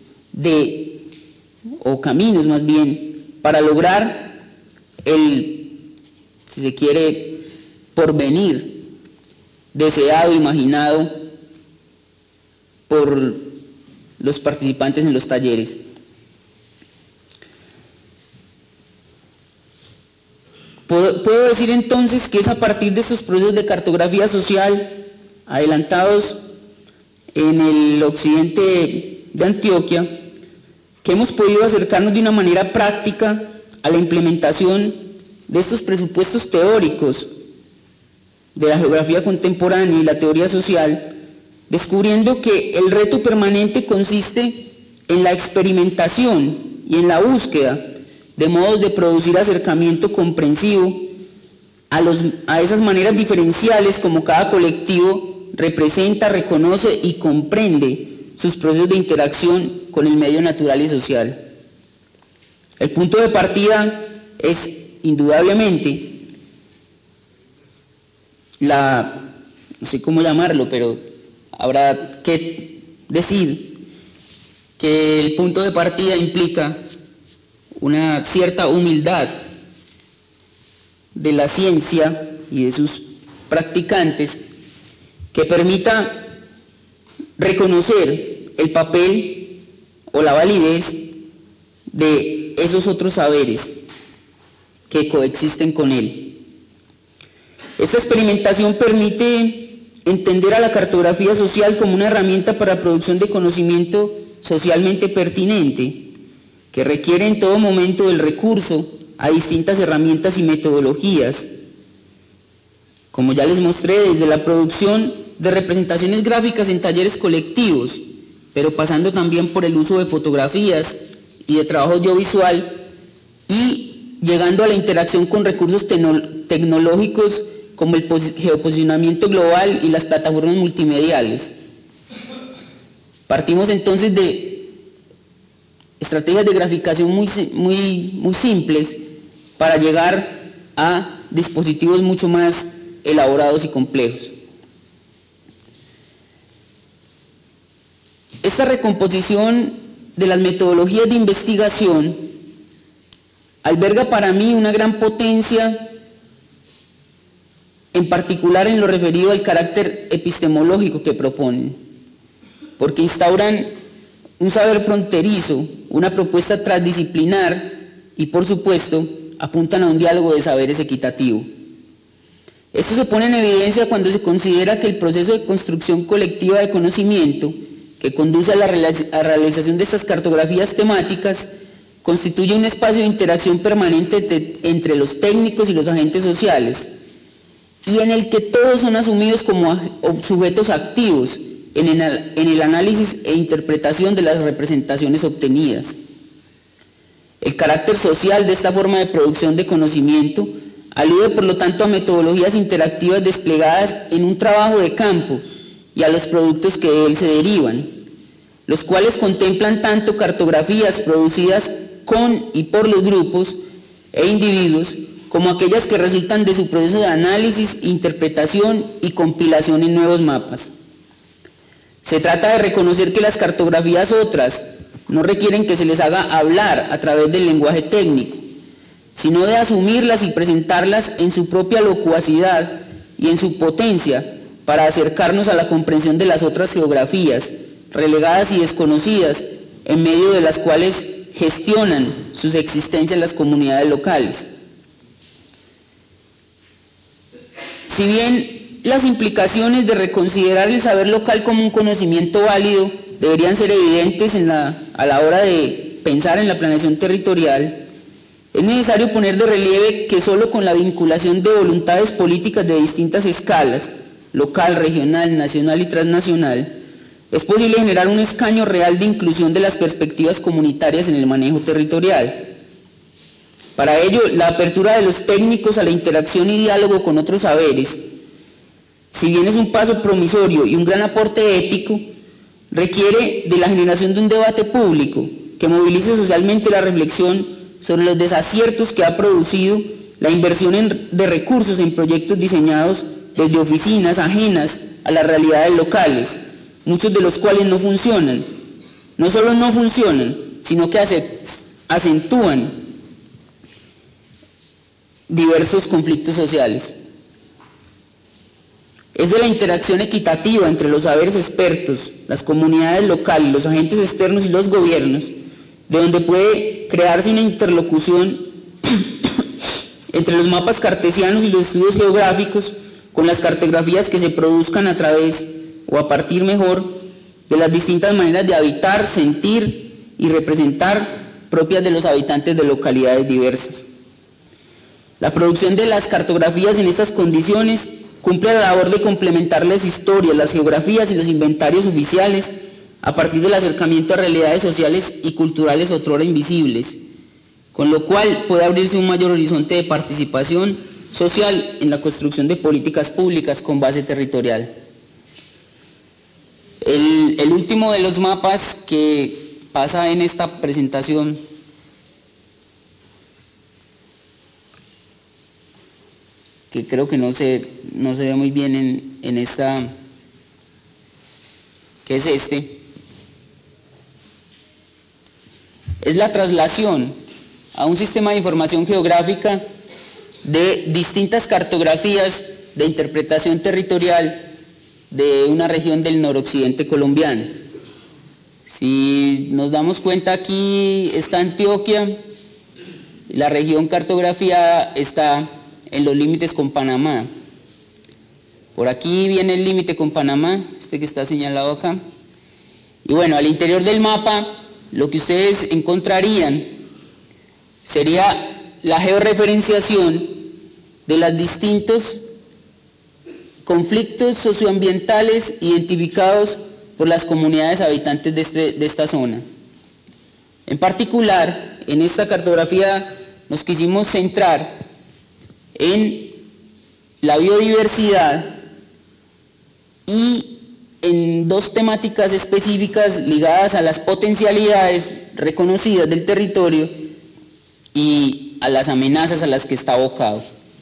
o caminos más bien, para lograr el, si se quiere, porvenir deseado, imaginado por los participantes en los talleres. Puedo decir entonces que es a partir de estos procesos de cartografía social adelantados en el occidente de Antioquia que hemos podido acercarnos de una manera práctica a la implementación de estos presupuestos teóricos de la geografía contemporánea y la teoría social, descubriendo que el reto permanente consiste en la experimentación y en la búsqueda de modos de producir acercamiento comprensivo a esas maneras diferenciales como cada colectivo representa, reconoce y comprende sus procesos de interacción con el medio natural y social. El punto de partida es indudablemente no sé cómo llamarlo, pero habrá que decir que el punto de partida implica una cierta humildad de la ciencia y de sus practicantes que permita reconocer el papel o la validez de esos otros saberes que coexisten con él. Esta experimentación permite entender a la cartografía social como una herramienta para la producción de conocimiento socialmente pertinente, que requiere en todo momento del recurso a distintas herramientas y metodologías, como ya les mostré, desde la producción de representaciones gráficas en talleres colectivos, pero pasando también por el uso de fotografías y de trabajo audiovisual, y llegando a la interacción con recursos tecnológicos como el geoposicionamiento global y las plataformas multimediales. Partimos entonces de estrategias de graficación muy simples para llegar a dispositivos mucho más elaborados y complejos. Esta recomposición de las metodologías de investigación alberga para mí una gran potencia, en particular en lo referido al carácter epistemológico que proponen, porque instauran un saber fronterizo, una propuesta transdisciplinar y, por supuesto, apuntan a un diálogo de saberes equitativo. Esto se pone en evidencia cuando se considera que el proceso de construcción colectiva de conocimiento que conduce a la realización de estas cartografías temáticas constituye un espacio de interacción permanente entre los técnicos y los agentes sociales, y en el que todos son asumidos como sujetos activos en el análisis e interpretación de las representaciones obtenidas. El carácter social de esta forma de producción de conocimiento alude por lo tanto a metodologías interactivas desplegadas en un trabajo de campo y a los productos que de él se derivan, los cuales contemplan tanto cartografías producidas con y por los grupos e individuos, como aquellas que resultan de su proceso de análisis, interpretación y compilación en nuevos mapas. Se trata de reconocer que las cartografías otras no requieren que se les haga hablar a través del lenguaje técnico, sino de asumirlas y presentarlas en su propia locuacidad y en su potencia para acercarnos a la comprensión de las otras geografías, relegadas y desconocidas, en medio de las cuales gestionan sus existencias las comunidades locales. Si bien las implicaciones de reconsiderar el saber local como un conocimiento válido deberían ser evidentes a la hora de pensar en la planeación territorial, es necesario poner de relieve que solo con la vinculación de voluntades políticas de distintas escalas, local, regional, nacional y transnacional, es posible generar un escaño real de inclusión de las perspectivas comunitarias en el manejo territorial. Para ello, la apertura de los técnicos a la interacción y diálogo con otros saberes, si bien es un paso promisorio y un gran aporte ético, requiere de la generación de un debate público que movilice socialmente la reflexión sobre los desaciertos que ha producido la inversión de recursos en proyectos diseñados desde oficinas ajenas a las realidades locales, muchos de los cuales no funcionan. No solo no funcionan, sino que acentúan diversos conflictos sociales. Es de la interacción equitativa entre los saberes expertos, las comunidades locales, los agentes externos y los gobiernos, de donde puede crearse una interlocución entre los mapas cartesianos y los estudios geográficos con las cartografías que se produzcan a través, o a partir mejor, de las distintas maneras de habitar, sentir y representar propias de los habitantes de localidades diversas. La producción de las cartografías en estas condiciones cumple la labor de complementar las historias, las geografías y los inventarios oficiales a partir del acercamiento a realidades sociales y culturales otrora invisibles, con lo cual puede abrirse un mayor horizonte de participación social en la construcción de políticas públicas con base territorial. El último de los mapas que pasa en esta presentación que creo que no se ve muy bien en esta, que es este, es la traslación a un sistema de información geográfica de distintas cartografías de interpretación territorial de una región del noroccidente colombiano. Si nos damos cuenta, aquí está Antioquia, la región cartografiada está en los límites con Panamá. Por aquí viene el límite con Panamá, este que está señalado acá. Y bueno, al interior del mapa, lo que ustedes encontrarían sería la georreferenciación de los distintos conflictos socioambientales identificados por las comunidades habitantes de esta zona. En particular, en esta cartografía nos quisimos centrar en la biodiversidad y en dos temáticas específicas ligadas a las potencialidades reconocidas del territorio y a las amenazas a las que está abocado.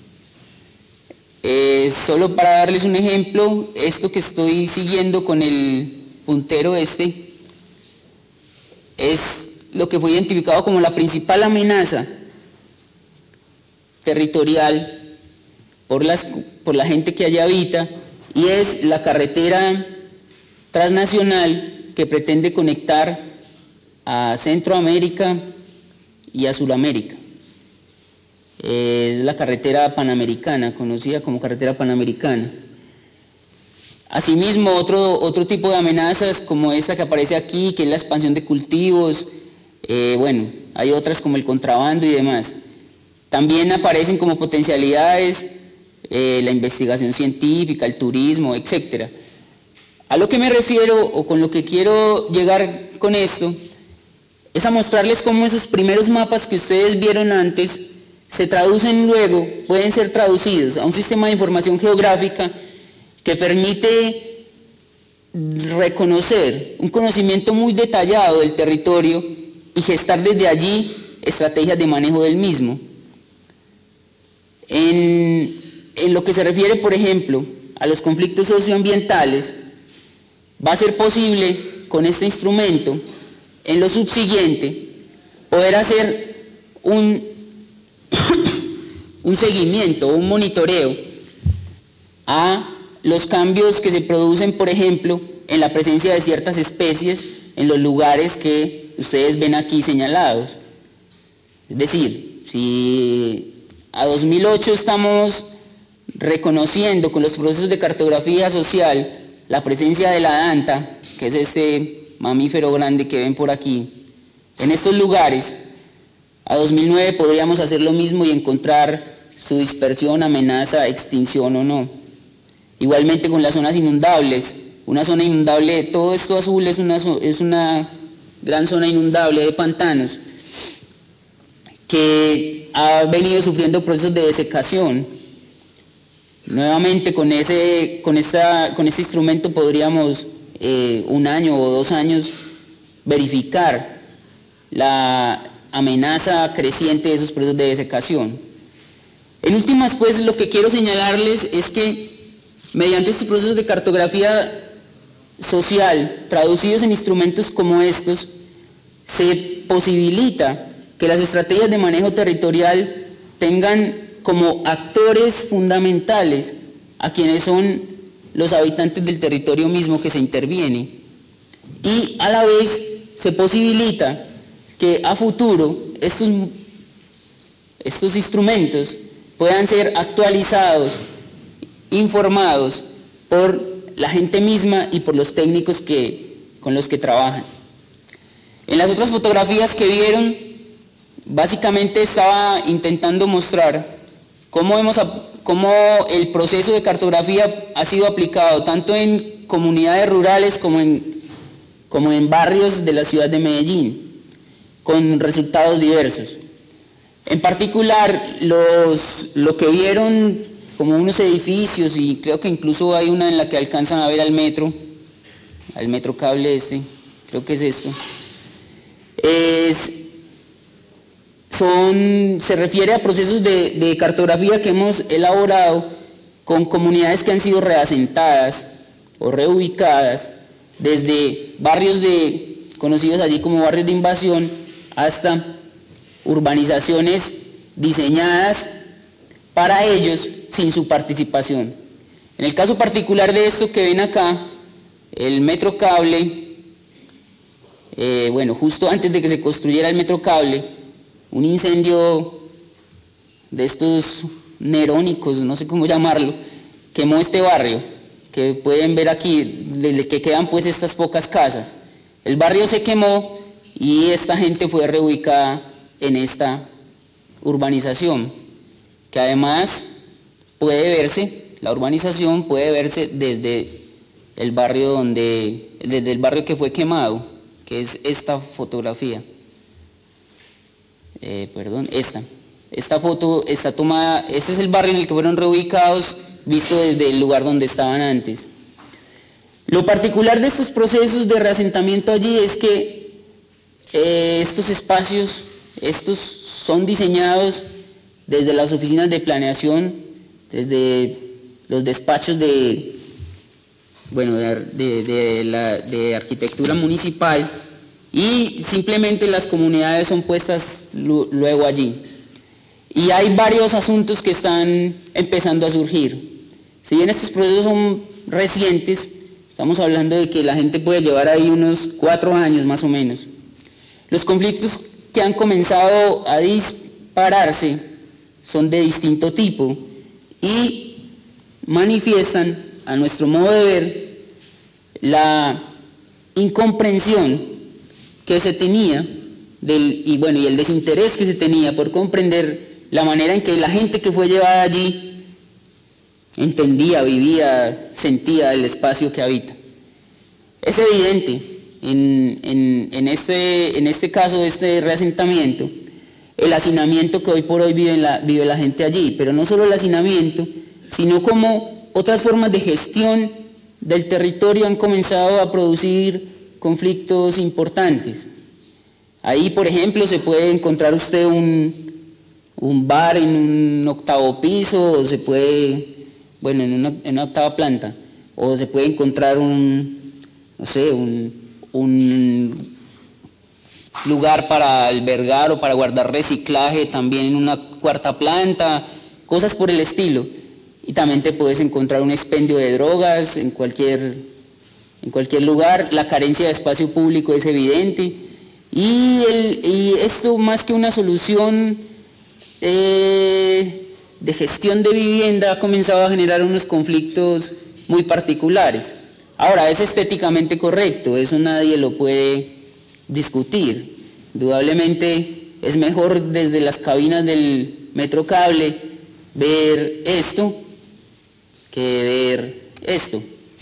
Solo para darles un ejemplo, esto que estoy siguiendo con el puntero este es lo que fue identificado como la principal amenaza territorial por la gente que allí habita, y es la carretera transnacional que pretende conectar a Centroamérica y a Sudamérica. Es la carretera panamericana, conocida como carretera panamericana. Asimismo, otro tipo de amenazas como esta que aparece aquí, que es la expansión de cultivos, bueno, hay otras como el contrabando y demás. También aparecen como potencialidades la investigación científica, el turismo, etc. A lo que me refiero, o con lo que quiero llegar con esto, es a mostrarles cómo esos primeros mapas que ustedes vieron antes se traducen luego, pueden ser traducidos a un sistema de información geográfica que permite reconocer un conocimiento muy detallado del territorio y gestar desde allí estrategias de manejo del mismo. En lo que se refiere, por ejemplo, a los conflictos socioambientales, va a ser posible con este instrumento, en lo subsiguiente, poder hacer un seguimiento, un monitoreo a los cambios que se producen, por ejemplo, en la presencia de ciertas especies en los lugares que ustedes ven aquí señalados. Es decir, si a 2008 estamos reconociendo con los procesos de cartografía social la presencia de la danta, que es este mamífero grande que ven por aquí, en estos lugares, a 2009 podríamos hacer lo mismo y encontrar su dispersión, amenaza, extinción o no. Igualmente con las zonas inundables, una zona inundable, todo esto azul es una gran zona inundable de pantanos que ha venido sufriendo procesos de desecación. Nuevamente con este instrumento podríamos un año o 2 años verificar la amenaza creciente de esos procesos de desecación. En últimas, pues, lo que quiero señalarles es que mediante estos procesos de cartografía social traducidos en instrumentos como estos, se posibilita que las estrategias de manejo territorial tengan como actores fundamentales a quienes son los habitantes del territorio mismo que se interviene, y a la vez se posibilita que a futuro estos instrumentos puedan ser actualizados, informados por la gente misma y por los técnicos con los que trabajan. En las otras fotografías que vieron, básicamente estaba intentando mostrar cómo el proceso de cartografía ha sido aplicado tanto en comunidades rurales como en barrios de la ciudad de Medellín, con resultados diversos. En particular, lo que vieron como unos edificios, y creo que incluso hay una en la que alcanzan a ver al metro cable creo que es esto, se refiere a procesos de cartografía que hemos elaborado con comunidades que han sido reasentadas o reubicadas desde barrios conocidos allí como barrios de invasión hasta urbanizaciones diseñadas para ellos sin su participación. En el caso particular de esto que ven acá, el metro cable, bueno, justo antes de que se construyera el metro cable, un incendio de estos nerónicos, no sé cómo llamarlo, quemó este barrio, que pueden ver aquí, de que quedan pues estas pocas casas. El barrio se quemó y esta gente fue reubicada en esta urbanización, que además puede verse, la urbanización puede verse desde el barrio que fue quemado, que es esta fotografía. Esta foto está tomada, este es el barrio en el que fueron reubicados, visto desde el lugar donde estaban antes. Lo particular de estos procesos de reasentamiento allí es que estos espacios, estos son diseñados desde las oficinas de planeación, desde los despachos de arquitectura municipal, y simplemente las comunidades son puestas luego allí. Y hay varios asuntos que están empezando a surgir. Si bien estos procesos son recientes, estamos hablando de que la gente puede llevar ahí unos 4 años más o menos. Los conflictos que han comenzado a dispararse son de distinto tipo y manifiestan, a nuestro modo de ver, la incomprensión que se tenía y el desinterés que se tenía por comprender la manera en que la gente que fue llevada allí entendía, vivía, sentía el espacio que habita. Es evidente en este caso de este reasentamiento el hacinamiento que hoy por hoy vive la gente allí, pero no solo el hacinamiento, sino como otras formas de gestión del territorio han comenzado a producir conflictos importantes. Ahí, por ejemplo, se puede encontrar usted un bar en un 8º piso, o se puede, en una 8ª planta, o se puede encontrar un lugar para albergar o para guardar reciclaje también en una 4ª planta, cosas por el estilo. Y también te puedes encontrar un expendio de drogas en cualquier lugar. La carencia de espacio público es evidente, y esto, más que una solución de gestión de vivienda, ha comenzado a generar unos conflictos muy particulares. Ahora, es estéticamente correcto, eso nadie lo puede discutir. Indudablemente es mejor desde las cabinas del Metrocable ver esto que ver esto.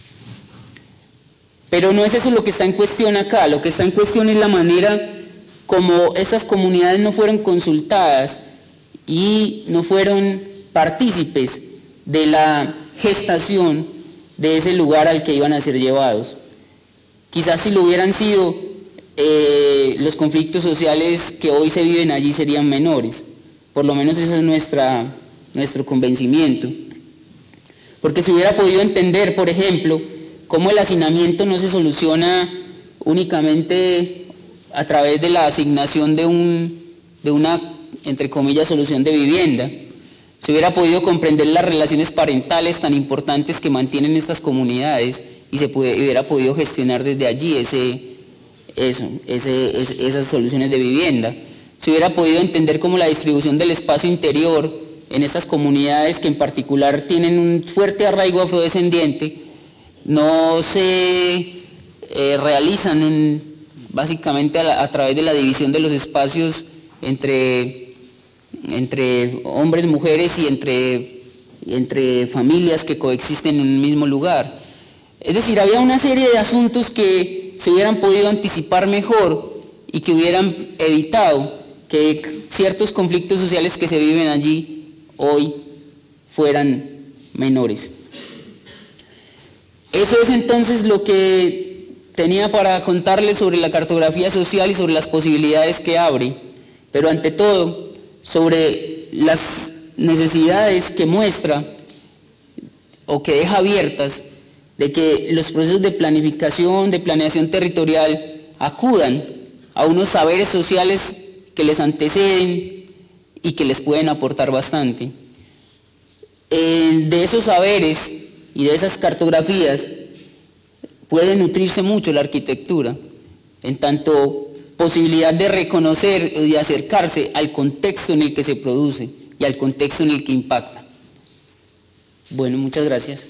Pero no es eso lo que está en cuestión acá. Lo que está en cuestión es la manera como estas comunidades no fueron consultadas y no fueron partícipes de la gestación de ese lugar al que iban a ser llevados. Quizás si lo hubieran sido, los conflictos sociales que hoy se viven allí serían menores. Por lo menos ese es nuestro convencimiento. Porque se hubiera podido entender, por ejemplo, cómo el hacinamiento no se soluciona únicamente a través de la asignación de una, entre comillas, solución de vivienda. Se hubiera podido comprender las relaciones parentales tan importantes que mantienen estas comunidades y hubiera podido gestionar desde allí esas soluciones de vivienda. Se hubiera podido entender cómo la distribución del espacio interior en estas comunidades, que en particular tienen un fuerte arraigo afrodescendiente, no se realizan básicamente a través de la división de los espacios entre hombres, mujeres y entre familias que coexisten en un mismo lugar. Es decir, había una serie de asuntos que se hubieran podido anticipar mejor y que hubieran evitado que ciertos conflictos sociales que se viven allí hoy fueran menores. Eso es entonces lo que tenía para contarles sobre la cartografía social y sobre las posibilidades que abre, pero ante todo sobre las necesidades que muestra o que deja abiertas de que los procesos de planificación, de planeación territorial, acudan a unos saberes sociales que les anteceden y que les pueden aportar bastante. De esos saberes y de esas cartografías puede nutrirse mucho la arquitectura, en tanto posibilidad de reconocer y de acercarse al contexto en el que se produce y al contexto en el que impacta. Bueno, muchas gracias.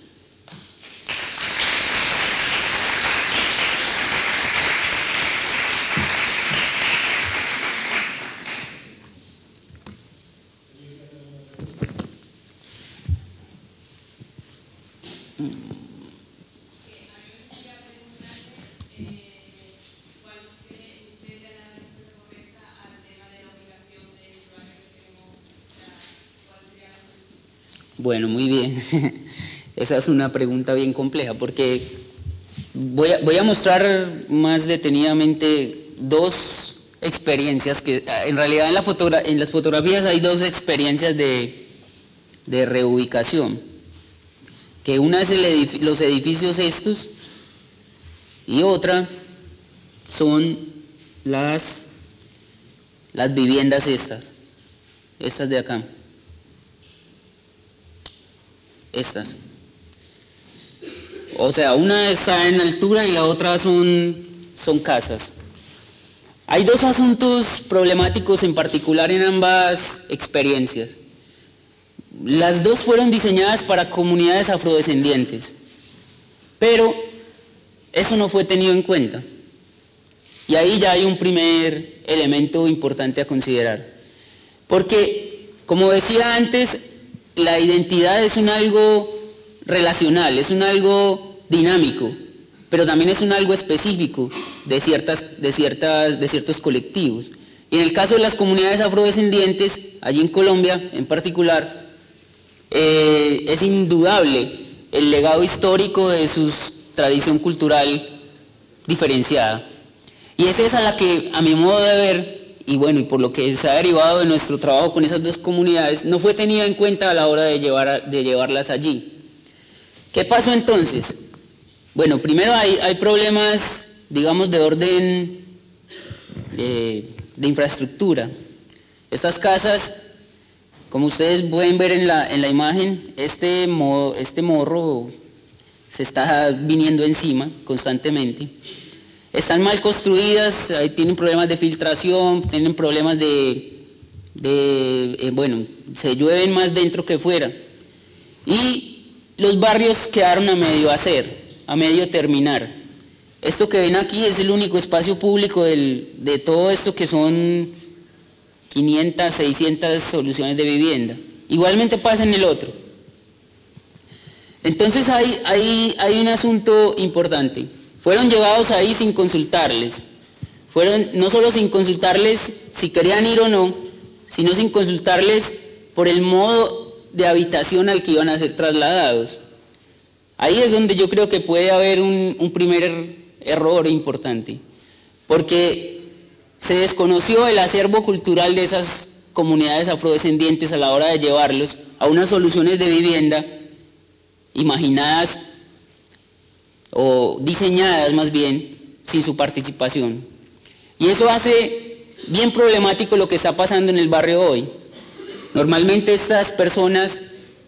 Bueno, muy bien. Esa es una pregunta bien compleja porque voy a mostrar más detenidamente dos experiencias que en realidad en las fotografías hay dos experiencias de reubicación, que una es los edificios estos y otra son las viviendas estas de acá. Estas. O sea, una está en altura y la otra son casas. Hay dos asuntos problemáticos en particular en ambas experiencias. Las dos fueron diseñadas para comunidades afrodescendientes, pero eso no fue tenido en cuenta. Y ahí ya hay un primer elemento importante a considerar. Porque, como decía antes, la identidad es un algo relacional, es un algo dinámico, pero también es un algo específico de ciertos colectivos. Y en el caso de las comunidades afrodescendientes, allí en Colombia en particular, es indudable el legado histórico de su tradición cultural diferenciada. Y es esa la que, a mi modo de ver, y bueno, y por lo que se ha derivado de nuestro trabajo con esas dos comunidades, no fue tenida en cuenta a la hora de llevarlas allí. ¿Qué pasó entonces? Bueno, primero hay problemas, digamos, de orden de infraestructura. Estas casas, como ustedes pueden ver en la imagen, este morro se está viniendo encima constantemente. Están mal construidas, tienen problemas de filtración, tienen problemas bueno, se llueven más dentro que fuera. Y los barrios quedaron a medio hacer, a medio terminar. Esto que ven aquí es el único espacio público de todo esto que son 500, 600 soluciones de vivienda. Igualmente pasa en el otro. Entonces hay un asunto importante. Fueron llevados ahí sin consultarles. No solo sin consultarles si querían ir o no, sino sin consultarles por el modo de habitación al que iban a ser trasladados. Ahí es donde yo creo que puede haber un primer error importante, porque se desconoció el acervo cultural de esas comunidades afrodescendientes a la hora de llevarlos a unas soluciones de vivienda imaginadas o diseñadas más bien sin su participación. Y eso hace bien problemático lo que está pasando en el barrio hoy. Normalmente estas personas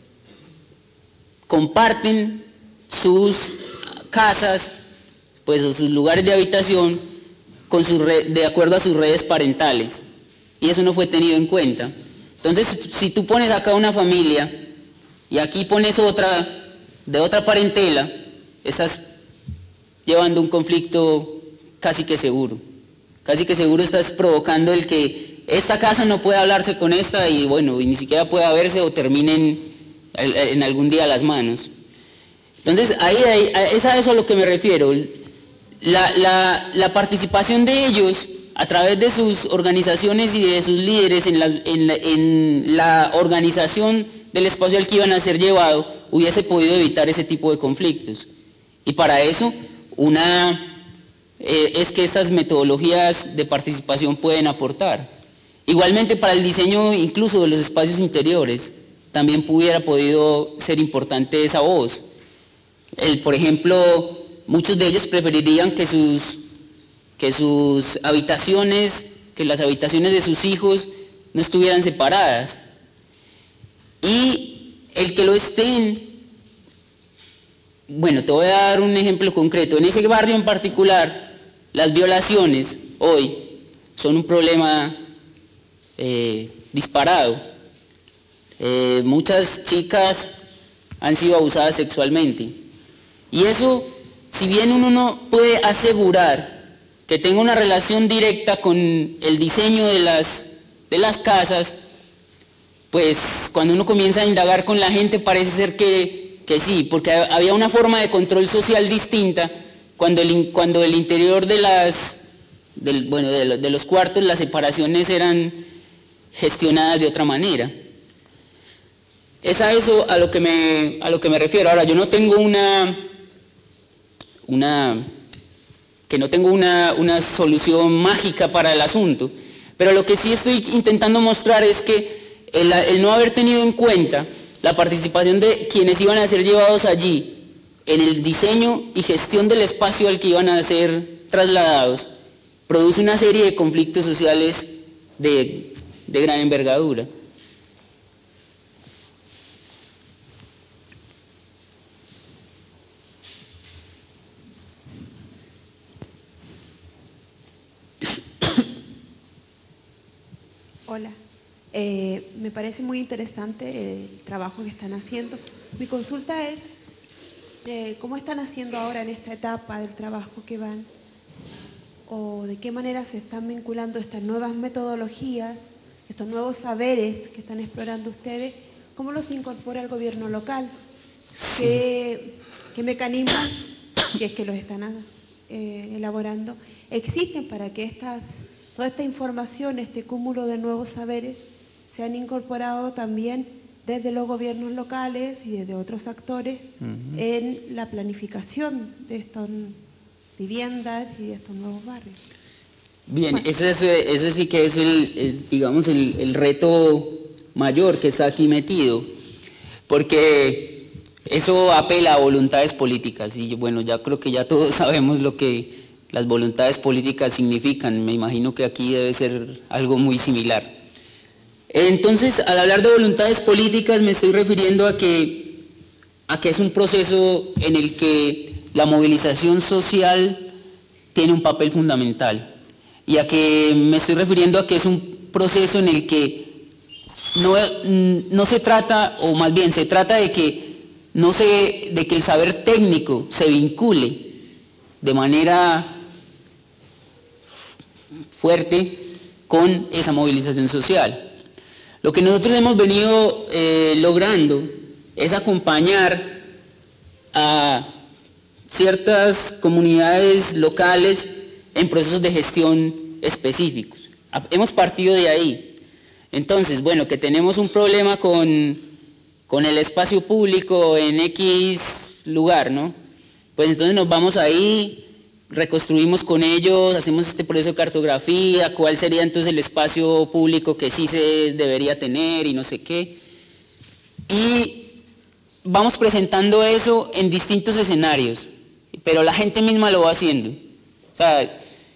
comparten sus casas, pues, o sus lugares de habitación de acuerdo a sus redes parentales, y eso no fue tenido en cuenta. Entonces, si tú pones acá una familia y aquí pones otra de otra parentela, estás llevando un conflicto casi que seguro. Casi que seguro estás provocando el que esta casa no pueda hablarse con esta y bueno, y ni siquiera pueda verse o terminen en algún día las manos. Entonces, es a eso a lo que me refiero. La participación de ellos a través de sus organizaciones y de sus líderes en la organización del espacio al que iban a ser llevado hubiese podido evitar ese tipo de conflictos. Y para eso es que estas metodologías de participación pueden aportar. Igualmente para el diseño incluso de los espacios interiores también hubiera podido ser importante esa voz. Por ejemplo, muchos de ellos preferirían que sus habitaciones, que las habitaciones de sus hijos no estuvieran separadas. Y el que lo estén, bueno, te voy a dar un ejemplo concreto. En ese barrio en particular, las violaciones hoy son un problema disparado. Muchas chicas han sido abusadas sexualmente. Y eso, si bien uno no puede asegurar que tenga una relación directa con el diseño de las casas, pues cuando uno comienza a indagar con la gente parece ser que sí, porque había una forma de control social distinta cuando el interior de los cuartos, las separaciones eran gestionadas de otra manera. Es a eso a lo que me refiero. Ahora, yo no tengo una solución mágica para el asunto, pero lo que sí estoy intentando mostrar es que el no haber tenido en cuenta la participación de quienes iban a ser llevados allí en el diseño y gestión del espacio al que iban a ser trasladados, produce una serie de conflictos sociales de gran envergadura. Hola, me parece muy interesante el trabajo que están haciendo. Mi consulta es, ¿cómo están haciendo ahora en esta etapa del trabajo que van? ¿O de qué manera se están vinculando estas nuevas metodologías, estos nuevos saberes que están explorando ustedes? ¿Cómo los incorpora el gobierno local? ¿Qué mecanismos, si es que los están elaborando, existen para que toda esta información, este cúmulo de nuevos saberes, se han incorporado también desde los gobiernos locales y desde otros actores en la planificación de estas viviendas y de estos nuevos barrios? Bien, bueno, eso sí que es el reto mayor que está aquí metido, porque eso apela a voluntades políticas, y bueno, ya creo que ya todos sabemos lo que las voluntades políticas significan. Me imagino que aquí debe ser algo muy similar. Entonces, al hablar de voluntades políticas me estoy refiriendo a que es un proceso en el que la movilización social tiene un papel fundamental, y a que me estoy refiriendo a que es un proceso en el que no se trata, o más bien se trata de que el saber técnico se vincule de manera fuerte con esa movilización social. Lo que nosotros hemos venido logrando es acompañar a ciertas comunidades locales en procesos de gestión específicos. Hemos partido de ahí. Entonces, bueno, que tenemos un problema con el espacio público en X lugar, ¿no? Pues entonces nos vamos ahí, reconstruimos con ellos, hacemos este proceso de cartografía, cuál sería entonces el espacio público que sí se debería tener y no sé qué. Y vamos presentando eso en distintos escenarios, pero la gente misma lo va haciendo. O sea,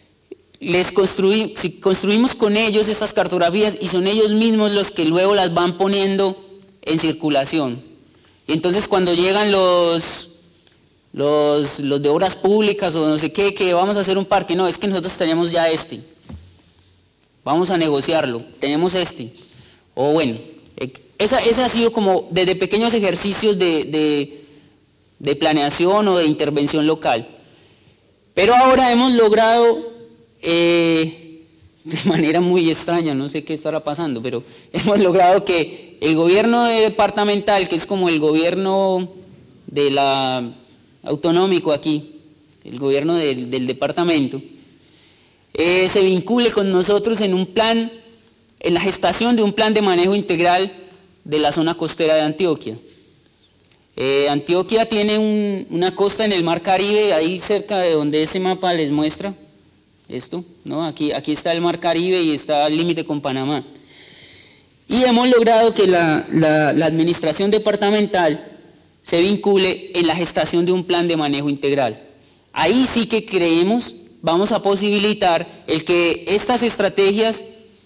si construimos con ellos estas cartografías, y son ellos mismos los que luego las van poniendo en circulación. Y entonces cuando llegan los de obras públicas o no sé qué, que vamos a hacer un parque, no, es que nosotros tenemos ya vamos a negociarlo, tenemos o bueno, ese ha sido como desde pequeños ejercicios de planeación o de intervención local. Pero ahora hemos logrado, de manera muy extraña, no sé qué estará pasando, pero hemos logrado que el gobierno departamental, que es como el gobierno autonómico aquí, el gobierno del departamento, se vincule con nosotros en la gestación de un plan de manejo integral de la zona costera de Antioquia. Antioquia tiene una costa en el Mar Caribe, ahí cerca de donde ese mapa les muestra esto, ¿no? Aquí está el Mar Caribe y está el límite con Panamá. Y hemos logrado que la administración departamental se vincule en la gestación de un plan de manejo integral. Ahí sí que creemos vamos a posibilitar el que estas estrategias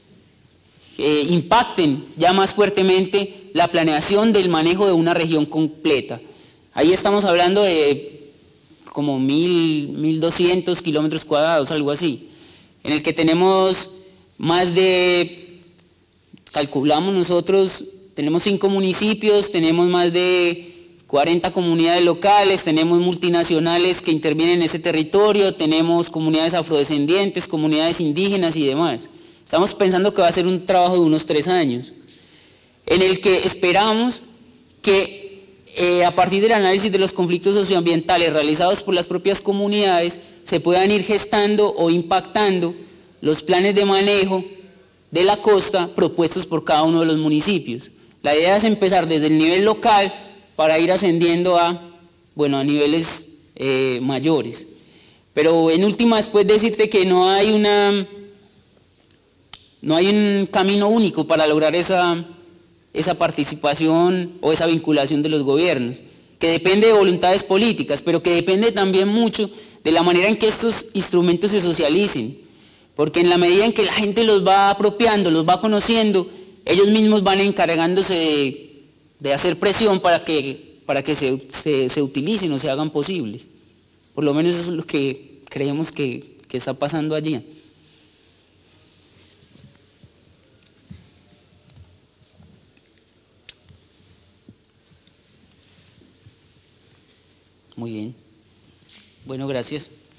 impacten ya más fuertemente la planeación del manejo de una región completa. Ahí estamos hablando de como 1.200 kilómetros cuadrados, algo así, en el que tenemos más de, calculamos nosotros, tenemos 5 municipios, tenemos más de 40 comunidades locales, tenemos multinacionales que intervienen en ese territorio, tenemos comunidades afrodescendientes, comunidades indígenas y demás. Estamos pensando que va a ser un trabajo de unos 3 años, en el que esperamos que a partir del análisis de los conflictos socioambientales realizados por las propias comunidades se puedan ir gestando o impactando los planes de manejo de la costa propuestos por cada uno de los municipios. La idea es empezar desde el nivel local para ir ascendiendo a niveles mayores. Pero en última, después decirte que no hay un camino único para lograr esa participación o esa vinculación de los gobiernos, que depende de voluntades políticas, pero que depende también mucho de la manera en que estos instrumentos se socialicen, porque en la medida en que la gente los va apropiando, los va conociendo, ellos mismos van encargándose de hacer presión para que se utilicen o se hagan posibles. Por lo menos eso es lo que creemos que está pasando allí. Muy bien. Bueno, gracias.